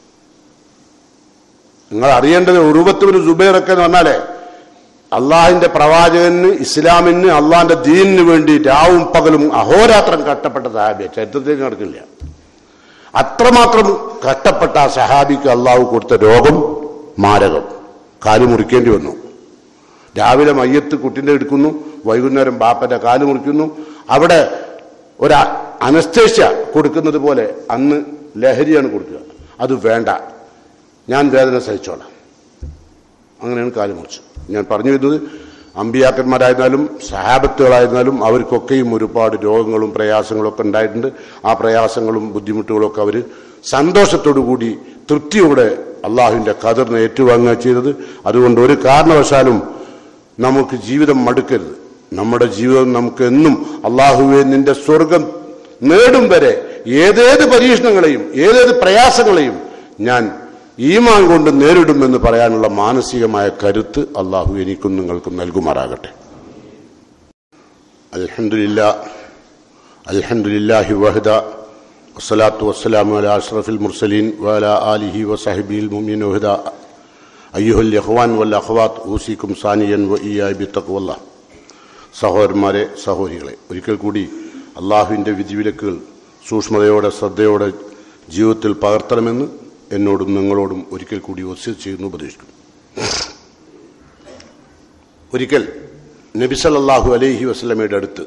നിങ്ങൾ അറിയേണ്ടത്, ഉർവത്ത് ബിൻ സുബൈറൊക്കെ എന്ന് പറഞ്ഞാലേ അള്ളാഹിന്റെ പ്രവാചകന്, ഇസ്ലാമിന്, അള്ളാഹിന്റെ ദീനിന് വേണ്ടി രാവും പകലും അഹോരാത്രം കഷ്ടപ്പെട്ട സഹാബിയ, ചരിത്രത്തിലേക്ക് നടക്കില്ല. അത്രമാത്രം കഷ്ടപ്പെട്ട ആ സഹാബിക്ക് അള്ളാഹു കൊടുത്ത രോഗം മാരകം, കാല് മുറിക്കേണ്ടി വന്നു. രാവിലെ മയ്യത്ത് കുട്ടിന്റെ എടുക്കുന്നു, വൈകുന്നേരം ബാപ്പന്റെ കാല് മുറിക്കുന്നു. അവിടെ ഒരു അനസ്തേഷ്യ കൊടുക്കുന്നത് പോലെ അന്ന് ലഹരിയാണ് കൊടുക്കുക. അത് വേണ്ട, ഞാൻ വേദന സഹിച്ചോളാം. അങ്ങനെയാണ് കാല് മുറിച്ചു. ഞാൻ പറഞ്ഞു വരുന്നത്, അമ്പിയാക്കന്മാരായിരുന്നാലും സഹാബത്തുകളായിരുന്നാലും അവർക്കൊക്കെയും ഒരുപാട് രോഗങ്ങളും പ്രയാസങ്ങളും ഒക്കെ ഉണ്ടായിട്ടുണ്ട്. ആ പ്രയാസങ്ങളും ബുദ്ധിമുട്ടുകളും ഒക്കെ അവർ സന്തോഷത്തോടു കൂടി തൃപ്തിയോടെ അള്ളാഹുവിന്റെ ഖദറിനെ ഏറ്റുവാങ്ങുക ചെയ്തത്. അതുകൊണ്ട് ഒരു കാരണവശാലും നമുക്ക് ജീവിതം മടുക്കരുത്. നമ്മുടെ ജീവിതം നമുക്ക് എന്നും അള്ളാഹുവെ നിന്റെ സ്വർഗം നേടും വരെ ഏതേത് പരീക്ഷണങ്ങളെയും ഏതേത് പ്രയാസങ്ങളെയും ഞാൻ ഈമാൻ കൊണ്ട് നേരിടുമെന്ന് പറയാനുള്ള മാനസികമായ കരുത്ത് അള്ളാഹു എനിക്കും നിങ്ങൾക്കും നൽകുമാറാകട്ടെ. അൽഹംദുലില്ലാഹ് അൽഹംദുലില്ലാഹി വഹദ വസ്സലാത്തു വസ്സലാമു അലാ അഷ്റഫിൽ മുർസലീൻ വഅലാ ആലിഹി വസഹ്ബിഹിൽ മുഅ്മിനീന വഹദ. അയ്യുഹൽ ഇഖ്വാൻ വൽ അഖ്വാത്ത്, ഊസിക്കും സാനിയൻ വ ഇയ്യായ ബിത്തഖ്വല്ലാഹ്. സഹോദരന്മാരെ, സഹോദരികളെ, ഒരിക്കൽ കൂടി അള്ളാഹുവിൻ്റെ വിധിവിലക്കുകൾ സൂക്ഷ്മതയോടെ ശ്രദ്ധയോടെ ജീവിതത്തിൽ പകർത്തണമെന്ന് എന്നോടും നിങ്ങളോടും ഒരിക്കൽ കൂടി വസിയത്ത് ചെയ്യുന്നു, ഉപദേശിക്കുന്നു. ഒരിക്കൽ നബി സല്ലല്ലാഹു അലൈഹി വസല്ലമയുടെ അടുത്ത്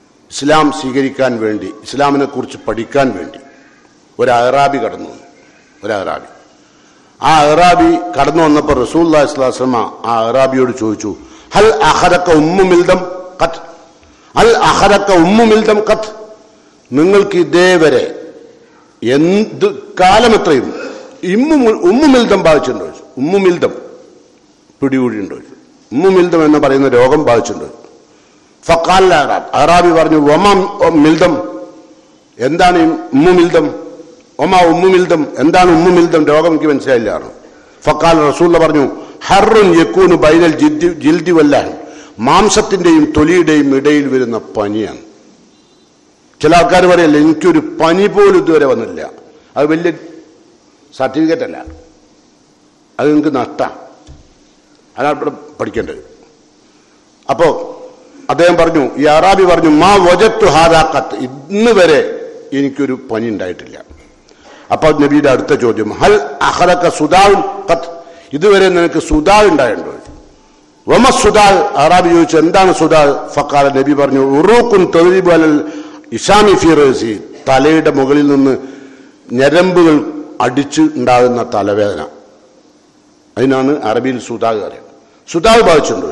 ഇസ്ലാം സ്വീകരിക്കാൻ വേണ്ടി, ഇസ്ലാമിനെ കുറിച്ച് പഠിക്കാൻ വേണ്ടി ഒരു അറാബി കടന്നു. ഒരു അഹ്റാബി. ആ അഹ്റാബി കടന്നു വന്നപ്പോൾ റസൂലുള്ളാഹി സ്വല്ലല്ലാഹു അലൈഹി വസല്ലം ആ അഹ്റാബിയോട് ചോദിച്ചു, ഹൽ അഖദക ഉമ്മു മിൽദം ഖത്ത്, ഹൽ അഖദക ഉമ്മു മിൽദം ഖത്ത്, നിങ്ങൾക്ക് ഇതേവരെ എന്ത് കാലം എത്രയും ഇമ്മു ഉമ്മു മിൽദം ബാധിച്ചിട്ടുണ്ടോ? ഉമ്മു മിൽദം പിടികൂടിയുണ്ടോ? ഉമ്മു മിൽദം എന്ന് പറയുന്ന രോഗം ബാധിച്ചിട്ടുണ്ടോ? ഫഖാൽ അഹ്റാബ്, അഹ്റാബി പറഞ്ഞു, വമാ മിൽദം, എന്താണ് ഉമ്മു മിൽദം? ഒമാ ഉമ്മു മിൽദം, എന്താണ് ഉമ്മു മിൽദം? രോഗം എനിക്ക് മനസ്സിലായില്ലാണ്. ഫഖാൽ, റസൂലുള്ളാഹി പറഞ്ഞു, ഹർറുൻ യകൂനു ബൈനൽ ജിൽദി ജിൽദി വല്ലഹം, മാംസത്തിന്റെയും തൊലിയുടെയും ഇടയിൽ വരുന്ന പനിയാണ്. ചില ആൾക്കാർ പറയല്ല, എനിക്കൊരു പനി പോലും ഇതുവരെ വന്നില്ല. അത് വലിയ സർട്ടിഫിക്കറ്റ് അല്ല, അത് നിങ്ങൾക്ക് നഷ്ടമാണ്. അതാണ് ഇവിടെ പഠിക്കേണ്ടത്. അപ്പോ അദ്ദേഹം പറഞ്ഞു, ഈ അറാബി പറഞ്ഞു, മാ വജത്തു ഹാദാ ഖത്ത്, ഇന്ന് വരെ എനിക്കൊരു പനി ഉണ്ടായിട്ടില്ല. അപ്പൊ നബിയുടെ അടുത്ത ചോദ്യം, ഹൽ അഖദക സുദാൽ ഖത്ത്, ഇതുവരെ നിനക്ക് സുദാൽ ഉണ്ടായിട്ടുണ്ടോ? വമ സുദാൽ, അറാബി ചോദിച്ചു, എന്താണ് സുദാൽ? ഫഖാല, നബി പറഞ്ഞു, ഉറൂഖുൻ തദ്രിബു അലൽ ഇസാമി ഫി റഅസി, തലയുടെ മുകളിൽ നിന്ന് ഞരമ്പുകൾ അടിച്ച് ഉണ്ടാകുന്ന തലവേദന, അതിനാണ് അറബിയിൽ സുദാൽ പറയുന്നത്. സുദാൽ ബാധിച്ചിട്ടുണ്ടോ?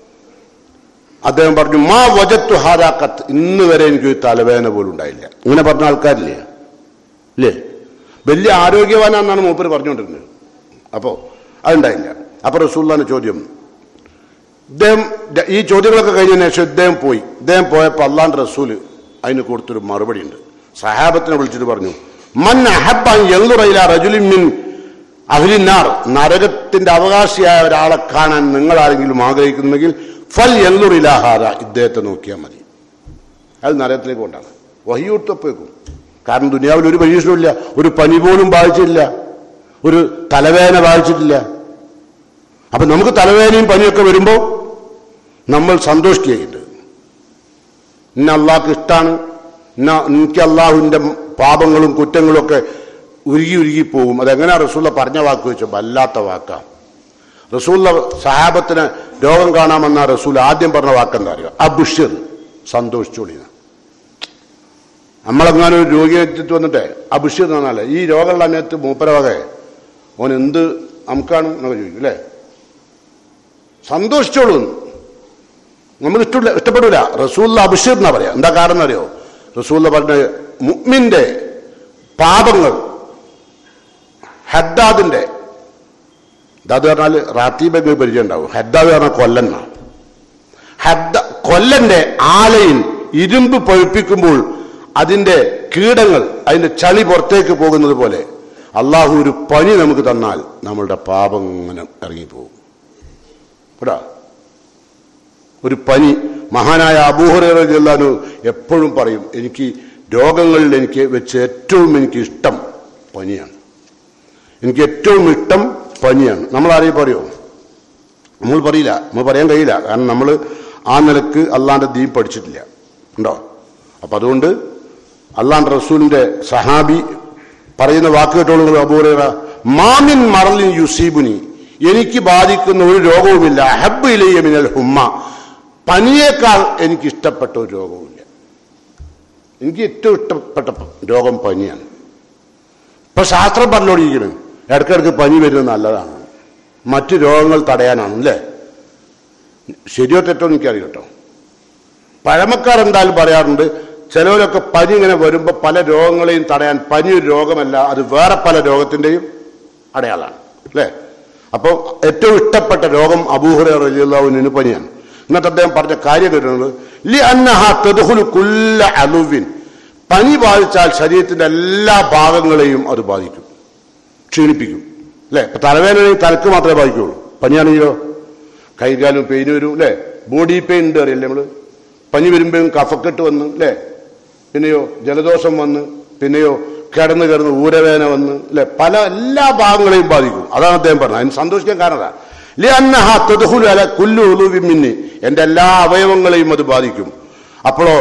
അദ്ദേഹം പറഞ്ഞു, മാ വജത്തു ഹാദാ ഖത്ത്, ഇന്ന് വരെ എനിക്ക് തലവേദന പോലും ഉണ്ടായില്ല. ഇങ്ങനെ പറഞ്ഞ ആൾക്കാരില്ലേ ഇല്ലേ? വലിയ ആരോഗ്യവാനാണെന്നാണ് മൂപ്പര് പറഞ്ഞുകൊണ്ടിരുന്നത്. അപ്പോൾ അതുണ്ടായില്ല. അപ്പൊ റസൂലുള്ളാഹിന്റെ ചോദ്യം, ഇദ്ദേഹം ഈ ചോദ്യങ്ങളൊക്കെ കഴിഞ്ഞതിന് ശേഷം ഇദ്ദേഹം പോയി. ഇദ്ദേഹം പോയപ്പോൾ അള്ളാഹുവിന്റെ റസൂല് അതിന് കൊടുത്തൊരു മറുപടി ഉണ്ട്. സഹാബത്തിനെ വിളിച്ചിട്ട് പറഞ്ഞു, മൻ അഹബ്ബ അൻ യൻദുറ ഇലാ റജുലിൻ മിൻ അഹ്ലിൻ നാർ, നരകത്തിന്റെ അവകാശിയായ ഒരാളെ കാണാൻ നിങ്ങൾ ആരെങ്കിലും ആഗ്രഹിക്കുന്നെങ്കിൽ ഫൽ യൻദുർ ഇലാ ഹാദാ, ഇദ്ദേഹത്തെ നോക്കിയാൽ മതി. അത് നരകത്തിലേക്ക് കൊണ്ടാണ് വഹിയൂട്ടപ്പേക്കും. കാരണം ദുനിയാവിൽ ഒരു പരീക്ഷണമില്ല, ഒരു പനി പോലും ബാധിച്ചിട്ടില്ല, ഒരു തലവേദന ബാധിച്ചിട്ടില്ല. അപ്പൊ നമുക്ക് തലവേദനയും പനിയൊക്കെ വരുമ്പോൾ നമ്മൾ സന്തോഷിക്കുകയുണ്ട്. ഇന്ന അള്ളാഹ്ക്ക് ഇഷ്ടമാണ്, ഇന്ന എനിക്ക് അള്ളാഹുവിന്റെ പാപങ്ങളും കുറ്റങ്ങളും ഒക്കെ ഉരുകി ഉരുകി പോകും. അതെങ്ങനെയാ റസൂലുള്ള പറഞ്ഞ വാക്ക് വെച്ചോ? വല്ലാത്ത വാക്കാ. റസൂലുള്ള സഹാബത്തിന് രോഗം കാണാമെന്ന റസൂൽ ആദ്യം പറഞ്ഞ വാക്കെന്താ അറിയുക? അബ്ഷിർ, സന്തോഷിച്ചോളിന. നമ്മളെങ്ങാനും ഒരു രോഗിയെത്തിട്ട് വന്നിട്ടേ അബ്ഷിർ എന്ന് പറഞ്ഞാലേ, ഈ രോഗമുള്ള സമയത്ത് മൂപ്പരവകെ ഓൻ എന്ത് നമുക്കാണ് എന്നൊക്കെ ചോദിക്കും അല്ലേ? സന്തോഷിച്ചോളൂ, നമ്മൾ ഇഷ്ടമില്ല ഇഷ്ടപ്പെടില്ല. റസൂലുള്ള അബ്ഷിർ എന്നാ പറയാ. എന്താ കാരണം അറിയോ? റസൂലുള്ള പറഞ്ഞ മുഅ്മിന്റെ പാപങ്ങൾ, ഹദ്ദാദിന്റെ, ഹദ്ദാദ് പറഞ്ഞാൽ റാത്തീബൊക്കെ പരിചയം ഉണ്ടാവും. ഹദ്ദാദ് പറഞ്ഞാൽ കൊല്ലന്ന. ഹദ്ദ കൊല്ലന്റെ ആലയിൽ ഇരുമ്പ് പഴുപ്പിക്കുമ്പോൾ അതിന്റെ കീടങ്ങൾ, അതിന്റെ ചളി പുറത്തേക്ക് പോകുന്നത് പോലെ അള്ളാഹു ഒരു പനി നമുക്ക് തന്നാൽ നമ്മളുടെ പാപം ഇങ്ങനെ ഇറങ്ങിപ്പോകും. കേട്ടോ, ഒരു പനി. മഹാനായ അബൂ ഹുറൈറ റളിയല്ലാഹു അൻഹു എപ്പോഴും പറയും, എനിക്ക് രോഗങ്ങളിൽ എനിക്ക് വെച്ച് ഏറ്റവും എനിക്ക് ഇഷ്ടം പനിയാണ്. എനിക്ക് ഏറ്റവും ഇഷ്ടം പനിയാണ്. നമ്മൾ ആരെയും പറയോ? നമ്മൾ പറയില്ല, നമ്മൾ പറയാൻ കഴിയില്ല. കാരണം നമ്മൾ ആ നിലക്ക് അള്ളാന്റെ ദീൻ പഠിച്ചിട്ടില്ല. ഉണ്ടോ? അപ്പൊ അതുകൊണ്ട് അള്ളാന്റെ റസൂലിന്റെ സഹാബി പറയുന്ന വാക്ക് കേട്ടോളൂ. അബൂ ഹുറൈറ, മാമിൻ മറലിൻ യുസീബുനി, എനിക്ക് ബാധിക്കുന്ന ഒരു രോഗവുമില്ല, അഹബ്ബു ഇലയ്യ മിനൽ ഹുമ്മ, പനിയേക്കാൾ എനിക്ക് ഇഷ്ടപ്പെട്ട ഒരു രോഗവുമില്ല. എനിക്ക് ഏറ്റവും ഇഷ്ടപ്പെട്ട രോഗം പനിയാണ്. ഇപ്പൊ ശാസ്ത്രം പറഞ്ഞോണ്ടിരിക്കണം, ഇടയ്ക്കിടയ്ക്ക് പനി വരുന്നത് നല്ലതാണ്, മറ്റു രോഗങ്ങൾ തടയാനാണ് അല്ലേ? ശരിയോ തെറ്റോ എനിക്കറിയാം കേട്ടോ. പഴമക്കാർ എന്തായാലും പറയാറുണ്ട്, ചിലവരൊക്കെ പനി ഇങ്ങനെ വരുമ്പോൾ പല രോഗങ്ങളെയും തടയാൻ, പനി ഒരു രോഗമല്ല, അത് വേറെ പല രോഗത്തിന്റെയും അടയാളാണ് അല്ലേ? അപ്പോൾ ഏറ്റവും ഇഷ്ടപ്പെട്ട രോഗം അബൂ ഹുറൈറ റളിയല്ലാഹു അൻഹു പനിയാണ്. എന്നിട്ട് അദ്ദേഹം പറഞ്ഞ കാര്യം കേട്ടിട്ടുണ്ട്, ലി അന്നഹാ തദ്ഖുലു കുല്ല അലുവിൻ, പനി ബാധിച്ചാൽ ശരീരത്തിന്റെ എല്ലാ ഭാഗങ്ങളെയും അത് ബാധിക്കും, ക്ഷീണിപ്പിക്കും അല്ലെ? ഇപ്പൊ തലവേദനയാണെങ്കിൽ തലക്ക് മാത്രമേ ബാധിക്കുള്ളൂ. പനിയാണെങ്കിലോ കൈകാലും പെയിന് വരും അല്ലെ? ബോഡി പെയിൻ ഉണ്ട് അറിയില്ലേ നമ്മള്? പനി വരുമ്പോഴും കഫക്കെട്ട് വന്ന് അല്ലെ? പിന്നെയോ ജലദോഷം വന്ന്, പിന്നെയോ കിടന്ന് കിടന്ന് ഊരവേദന വന്ന് അല്ലെ? പല എല്ലാ ഭാഗങ്ങളെയും ബാധിക്കും. അതാണ് അദ്ദേഹം പറഞ്ഞത്. അതിന് സന്തോഷിക്കാൻ കാരണം മിന്നി, എന്റെ എല്ലാ അവയവങ്ങളെയും അത് ബാധിക്കും. അപ്പോഴോ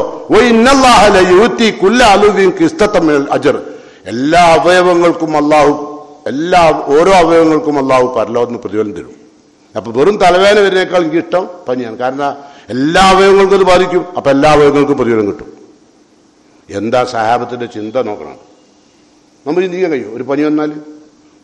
അജർ, എല്ലാ അവയവങ്ങൾക്കും അള്ളാഹു, എല്ലാ ഓരോ അവയവങ്ങൾക്കും അള്ളാഹു പരലോകത്തിന് പ്രതിഫലം തരും. അപ്പൊ വെറും തലവേദന വരുന്നേക്കാൾ എനിക്ക് ഇഷ്ടം പനിയാണ്. കാരണം എല്ലാ അവയവങ്ങൾക്കും അത് ബാധിക്കും. അപ്പൊ എല്ലാ അവയവങ്ങൾക്കും പ്രതിഫലം കിട്ടും. എന്താ സഹാബത്തിന്റെ ചിന്ത നോക്കണം. നമ്മൾ ചിന്തിക്കാൻ കഴിയും, ഒരു പനി വന്നാൽ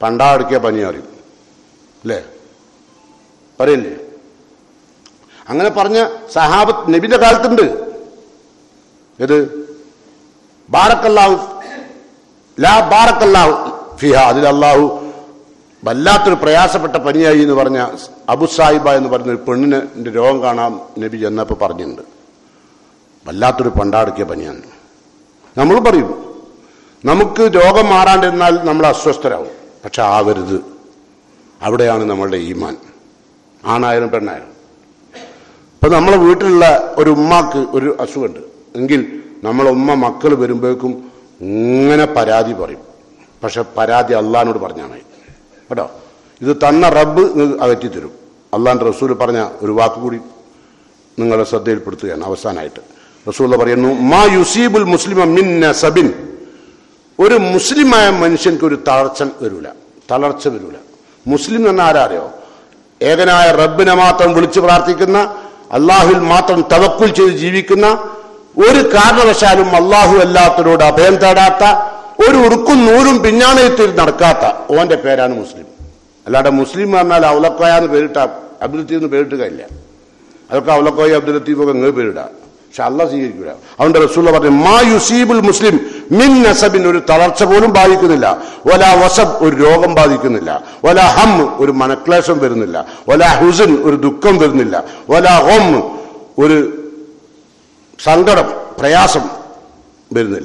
പണ്ടാടുക്കിയ പനി അറിയും അല്ലേ, പറയില്ലേ? അങ്ങനെ പറഞ്ഞ സഹാബത്ത് നബിന്റെ കാലത്തുണ്ട്. ഇത് ബാറക്കല്ലാഹു ലാ ബാറക്കല്ലാഹു ഫിഹ, അതിൽ അള്ളാഹു വല്ലാത്തൊരു പ്രയാസപ്പെട്ട പനിയായി എന്ന് പറഞ്ഞ അബു സാഹിബ എന്ന് പറഞ്ഞ ഒരു പെണ്ണിന് രോഗം കാണാൻ നബി ചെന്നപ്പോൾ പറഞ്ഞിട്ടുണ്ട്, വല്ലാത്തൊരു പണ്ടാടുക്കിയ പനിയാണ്. നമ്മൾ പറയും നമുക്ക് രോഗം മാറാണ്ടിരുന്നാൽ നമ്മൾ അസ്വസ്ഥരാകും, പക്ഷെ ആവരുത്. അവിടെയാണ് നമ്മളുടെ ഈമാൻ, ആണായാലും പെണ്ണായാലും. ഇപ്പൊ നമ്മളെ വീട്ടിലുള്ള ഒരു ഉമ്മാക്ക് ഒരു അസുഖമുണ്ട് എങ്കിൽ നമ്മളെ ഉമ്മ മക്കൾ വരുമ്പോഴേക്കും ഇങ്ങനെ പരാതി പറയും, പക്ഷെ പരാതി അള്ളാഹിനോട് പറഞ്ഞാൽ മതി കേട്ടോ. ഇത് തന്ന റബ്ബ് അകറ്റി തരും. അള്ളാഹിന്റെ റസൂൽ പറഞ്ഞ ഒരു വാക്കുകൂടി നിങ്ങളുടെ ശ്രദ്ധയിൽപ്പെടുത്തുകയാണ് അവസാനമായിട്ട്. റസൂൽ പറയുന്നു, മാ യുസീബുൽ മുസ്ലിമ മിൻ നസബിൻ, ഒരു മുസ്ലിമായ മനുഷ്യൻക്ക് ഒരു തളർച്ച വരൂല, തളർച്ച വരൂല. മുസ്ലിം എന്ന് ആരാ അറിയോ? ഏകനായ റബ്ബിനെ മാത്രം വിളിച്ചു പ്രാർത്ഥിക്കുന്ന, അള്ളാഹുവിൽ മാത്രം തവക്കുൽ ചെയ്ത് ജീവിക്കുന്ന, ഒരു കാരണവശാലും അള്ളാഹു അല്ലാത്തവരോട് അഭയം തേടാത്ത, ഒരു ഉറുക്കും നൂറും പിഞ്ഞാണയത്തിൽ നടക്കാത്ത ഓന്റെ പേരാണ് മുസ്ലിം. അല്ലാണ്ട് മുസ്ലിം പറഞ്ഞാൽ ഔലക്കോയ എന്ന് പേരിട്ട അബ്ദുൽ ലത്തീഫ് എന്ന് പേരിട്ടുകയില്ല. അതൊക്കെ ഔലക്കോയ അബ്ദുൽ ലത്തീഫ് ഒക്കെ ഇങ്ങനെ പേരിടുക, പക്ഷെ അള്ളാഹ് സ്വീകരിക്കില്ല. അതുകൊണ്ട് റസൂൽ പറഞ്ഞു, മാ യുസീബുൽ മുസ്ലിം മിൻ നസബിൻ, ഒരു തളർച്ച പോലും ബാധിക്കുന്നില്ല. വലാ വസബ്, ഒരു രോഗം ബാധിക്കുന്നില്ല. വലാ ഹം, ഒരു മനക്ലേശം വരുന്നില്ല. വലാ ഹുസൻ, ഒരു ദുഃഖം വരുന്നില്ല. വലാ ഗം, ഒരു സങ്കടം പ്രയാസം വരുന്നില്ല.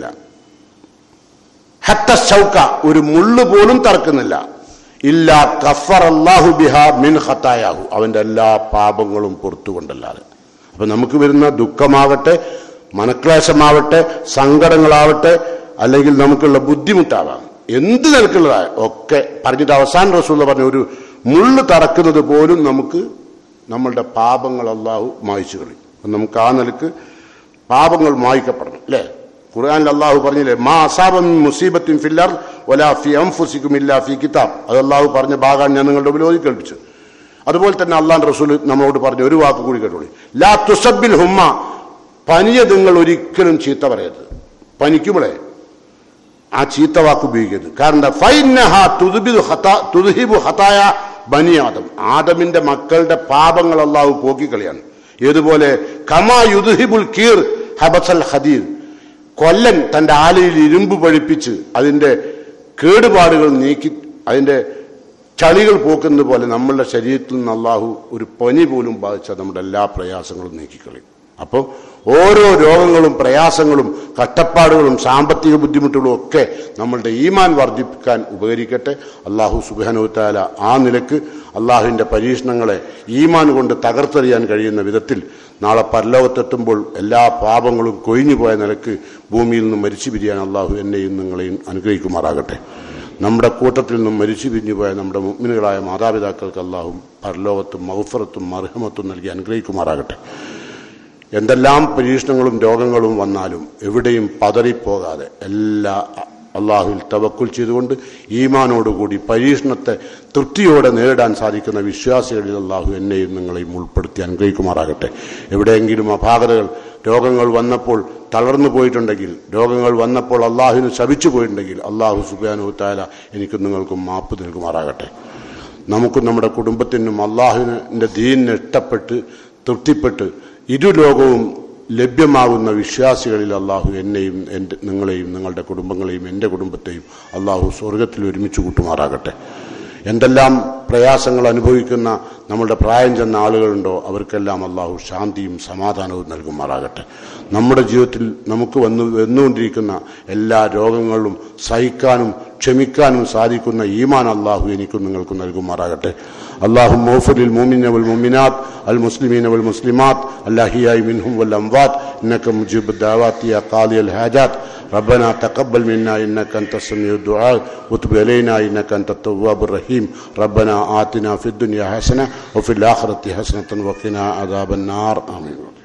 ഹത്ത ശൗക, ഒരു മുള്ളു പോലും തറക്കുന്നില്ല. ഇല്ലാ കഫറല്ലാഹു ബിഹാ മിൻ ഖതായാഹു, അവന്റെ എല്ലാ പാപങ്ങളും പുറത്തുകൊണ്ടല്ലാതെ. അപ്പൊ നമുക്ക് വരുന്ന ദുഃഖമാവട്ടെ, മനക്ലേശമാവട്ടെ, സങ്കടങ്ങളാവട്ടെ, അല്ലെങ്കിൽ നമുക്കുള്ള ബുദ്ധിമുട്ടാവാം, എന്ത് നിലക്കുള്ളതായ ഒക്കെ പറഞ്ഞിട്ട് അവസാന റസൂൽ പറഞ്ഞ ഒരു മുള്ളു തറക്കുന്നത് പോലും നമുക്ക് നമ്മളുടെ പാപങ്ങൾ അള്ളാഹു മായ്ച്ചു കളയും. നമുക്ക് ആ നിലക്ക് പാപങ്ങൾ മായ്ക്കപ്പെടണം അല്ലേ? ഖുർആനിൽ അള്ളാഹു പറഞ്ഞില്ലേ, മാ അസാബ മിൻ മുസീബത്തിൻ ഫിൽ അർദ് വലാ ഫി അൻഫുസികും ഇല്ലാ ഫി കിതാബ്. അത് അള്ളാഹു പറഞ്ഞ ഭാഗമാണ് ഞാൻ നിങ്ങളുടെ മുമ്പിൽ ഓതി കേൾപ്പിച്ചു. അതുപോലെ തന്നെ അള്ളാഹുവിന്റെ റസൂൽ നമ്മളോട് പറഞ്ഞ ഒരു വാക്ക് കൂടി കേട്ടോളി, ലാ തുസബ്ബിൽ ഹുമ്മ, പനിയെ നിങ്ങൾ ഒരിക്കലും ചീത്ത പറയരുത്. പനിക്കുമ്പോഴേ ആ ചീത്ത വാക്ക് ഉപയോഗിക്കരുത്. കാരണം ഫൈന്നഹാ തുദ്ബിദു ഖതാ തുദ്ഹിബു ഖതായ ബനി ആദം, ആദമിന്റെ മക്കളുടെ പാപങ്ങൾ അള്ളാഹു പോക്കിക്കളിയാണ്. ഏതുപോലെ കമാ യുദ്ഹിബുൽ കീർ ഹബസൽ ഹദീർ, കൊല്ലൻ തന്റെ ആലയിൽ ഇരുമ്പ് പഴിപ്പിച്ച് അതിന്റെ കേടുപാടുകൾ നീക്കി അതിന്റെ ചളികൾ പോക്കുന്നത് പോലെ നമ്മളുടെ ശരീരത്തിൽ നിന്ന് അള്ളാഹു ഒരു പനി പോലും ബാധിച്ചാൽ നമ്മുടെ എല്ലാ പ്രയാസങ്ങളും നീക്കിക്കളയും. അപ്പോൾ ഓരോ രോഗങ്ങളും പ്രയാസങ്ങളും കഷ്ടപ്പാടുകളും സാമ്പത്തിക ബുദ്ധിമുട്ടുകളും ഒക്കെ നമ്മളുടെ ഈമാൻ വർദ്ധിപ്പിക്കാൻ ഉപകരിക്കട്ടെ. അള്ളാഹു സുബ്ഹാനഹു വ തആല ആ നിലക്ക് അള്ളാഹുവിൻ്റെ പരീക്ഷണങ്ങളെ ഈമാൻ കൊണ്ട് തകർത്തെറിയാൻ കഴിയുന്ന വിധത്തിൽ നാളെ പരലോകത്തെത്തുമ്പോൾ എല്ലാ പാപങ്ങളും കൊഴിഞ്ഞു പോയ നിലക്ക് ഭൂമിയിൽ നിന്നും മരിച്ചു പിരിയാൻ അള്ളാഹു എന്നെയും നിങ്ങളെയും അനുഗ്രഹിക്കുമാറാകട്ടെ. നമ്മുടെ കൂട്ടത്തിൽ നിന്നും മരിച്ചു പിരിഞ്ഞു പോയ നമ്മുടെ മുഅ്മിനുകളായ മാതാപിതാക്കൾക്ക് അള്ളാഹു പരലോകത്തും മഗ്ഫിറത്തും മർഹമത്തും നൽകി അനുഗ്രഹിക്കുമാറാകട്ടെ. എന്തെല്ലാം പരീക്ഷണങ്ങളും രോഗങ്ങളും വന്നാലും എവിടെയും പതറിപ്പോകാതെ എല്ലാ അള്ളാഹുവിൽ തവക്കുൽ ചെയ്തുകൊണ്ട് ഈമാനോടുകൂടി പരീക്ഷണത്തെ തൃപ്തിയോടെ നേരിടാൻ സാധിക്കുന്ന വിശ്വാസികളിൽ അള്ളാഹു എന്നെയും നിങ്ങളെയും ഉൾപ്പെടുത്തി അനുഗ്രഹിക്കുമാറാകട്ടെ. എവിടെയെങ്കിലും അപാകതകൾ രോഗങ്ങൾ വന്നപ്പോൾ തളർന്നു പോയിട്ടുണ്ടെങ്കിൽ, രോഗങ്ങൾ വന്നപ്പോൾ അള്ളാഹുവിന് ശപിച്ചു പോയിട്ടുണ്ടെങ്കിൽ അള്ളാഹു സുബ്ഹാനഹു വ തആല എനിക്കും നിങ്ങൾക്കും മാപ്പ് നൽകുമാറാകട്ടെ. നമുക്കും നമ്മുടെ കുടുംബത്തിനും അള്ളാഹുവിൻ്റെ ദീനിന് ഇഷ്ടപ്പെട്ട് തൃപ്തിപ്പെട്ട് ഇരുലോകവും ലഭ്യമാകുന്ന വിശ്വാസികളിൽ അള്ളാഹു എന്നെയും എൻ്റെ നിങ്ങളെയും നിങ്ങളുടെ കുടുംബങ്ങളെയും എൻ്റെ കുടുംബത്തെയും അള്ളാഹു സ്വർഗത്തിൽ ഒരുമിച്ച് കൂട്ടുമാറാകട്ടെ. എന്തെല്ലാം പ്രയാസങ്ങൾ അനുഭവിക്കുന്ന നമ്മളുടെ പ്രായം ചെന്ന ആളുകളുണ്ടോ അവർക്കെല്ലാം അള്ളാഹു ശാന്തിയും സമാധാനവും നൽകുമാറാകട്ടെ. നമ്മുടെ ജീവിതത്തിൽ നമുക്ക് വന്നു വന്നുകൊണ്ടിരിക്കുന്ന എല്ലാ രോഗങ്ങളും സഹിക്കാനും ക്ഷമിക്കാനും സാധിക്കുന്ന ഈമാൻ അള്ളാഹു എനിക്കും നിങ്ങൾക്കും നൽകുമാറാകട്ടെ. اللهم اغفر للمؤمنين والمؤمنات المسلمين والمسلمات الأحياء منهم والأموات إنك مجيب الدعوات يا قاضي الحاجات. ربنا تقبل منا إنك أنت السميع الدعاء وتب علينا إنك أنت التواب الرحيم. ربنا آتنا في الدنيا حسنة وفي الآخرة حسنة وقنا عذاب النار. آمين.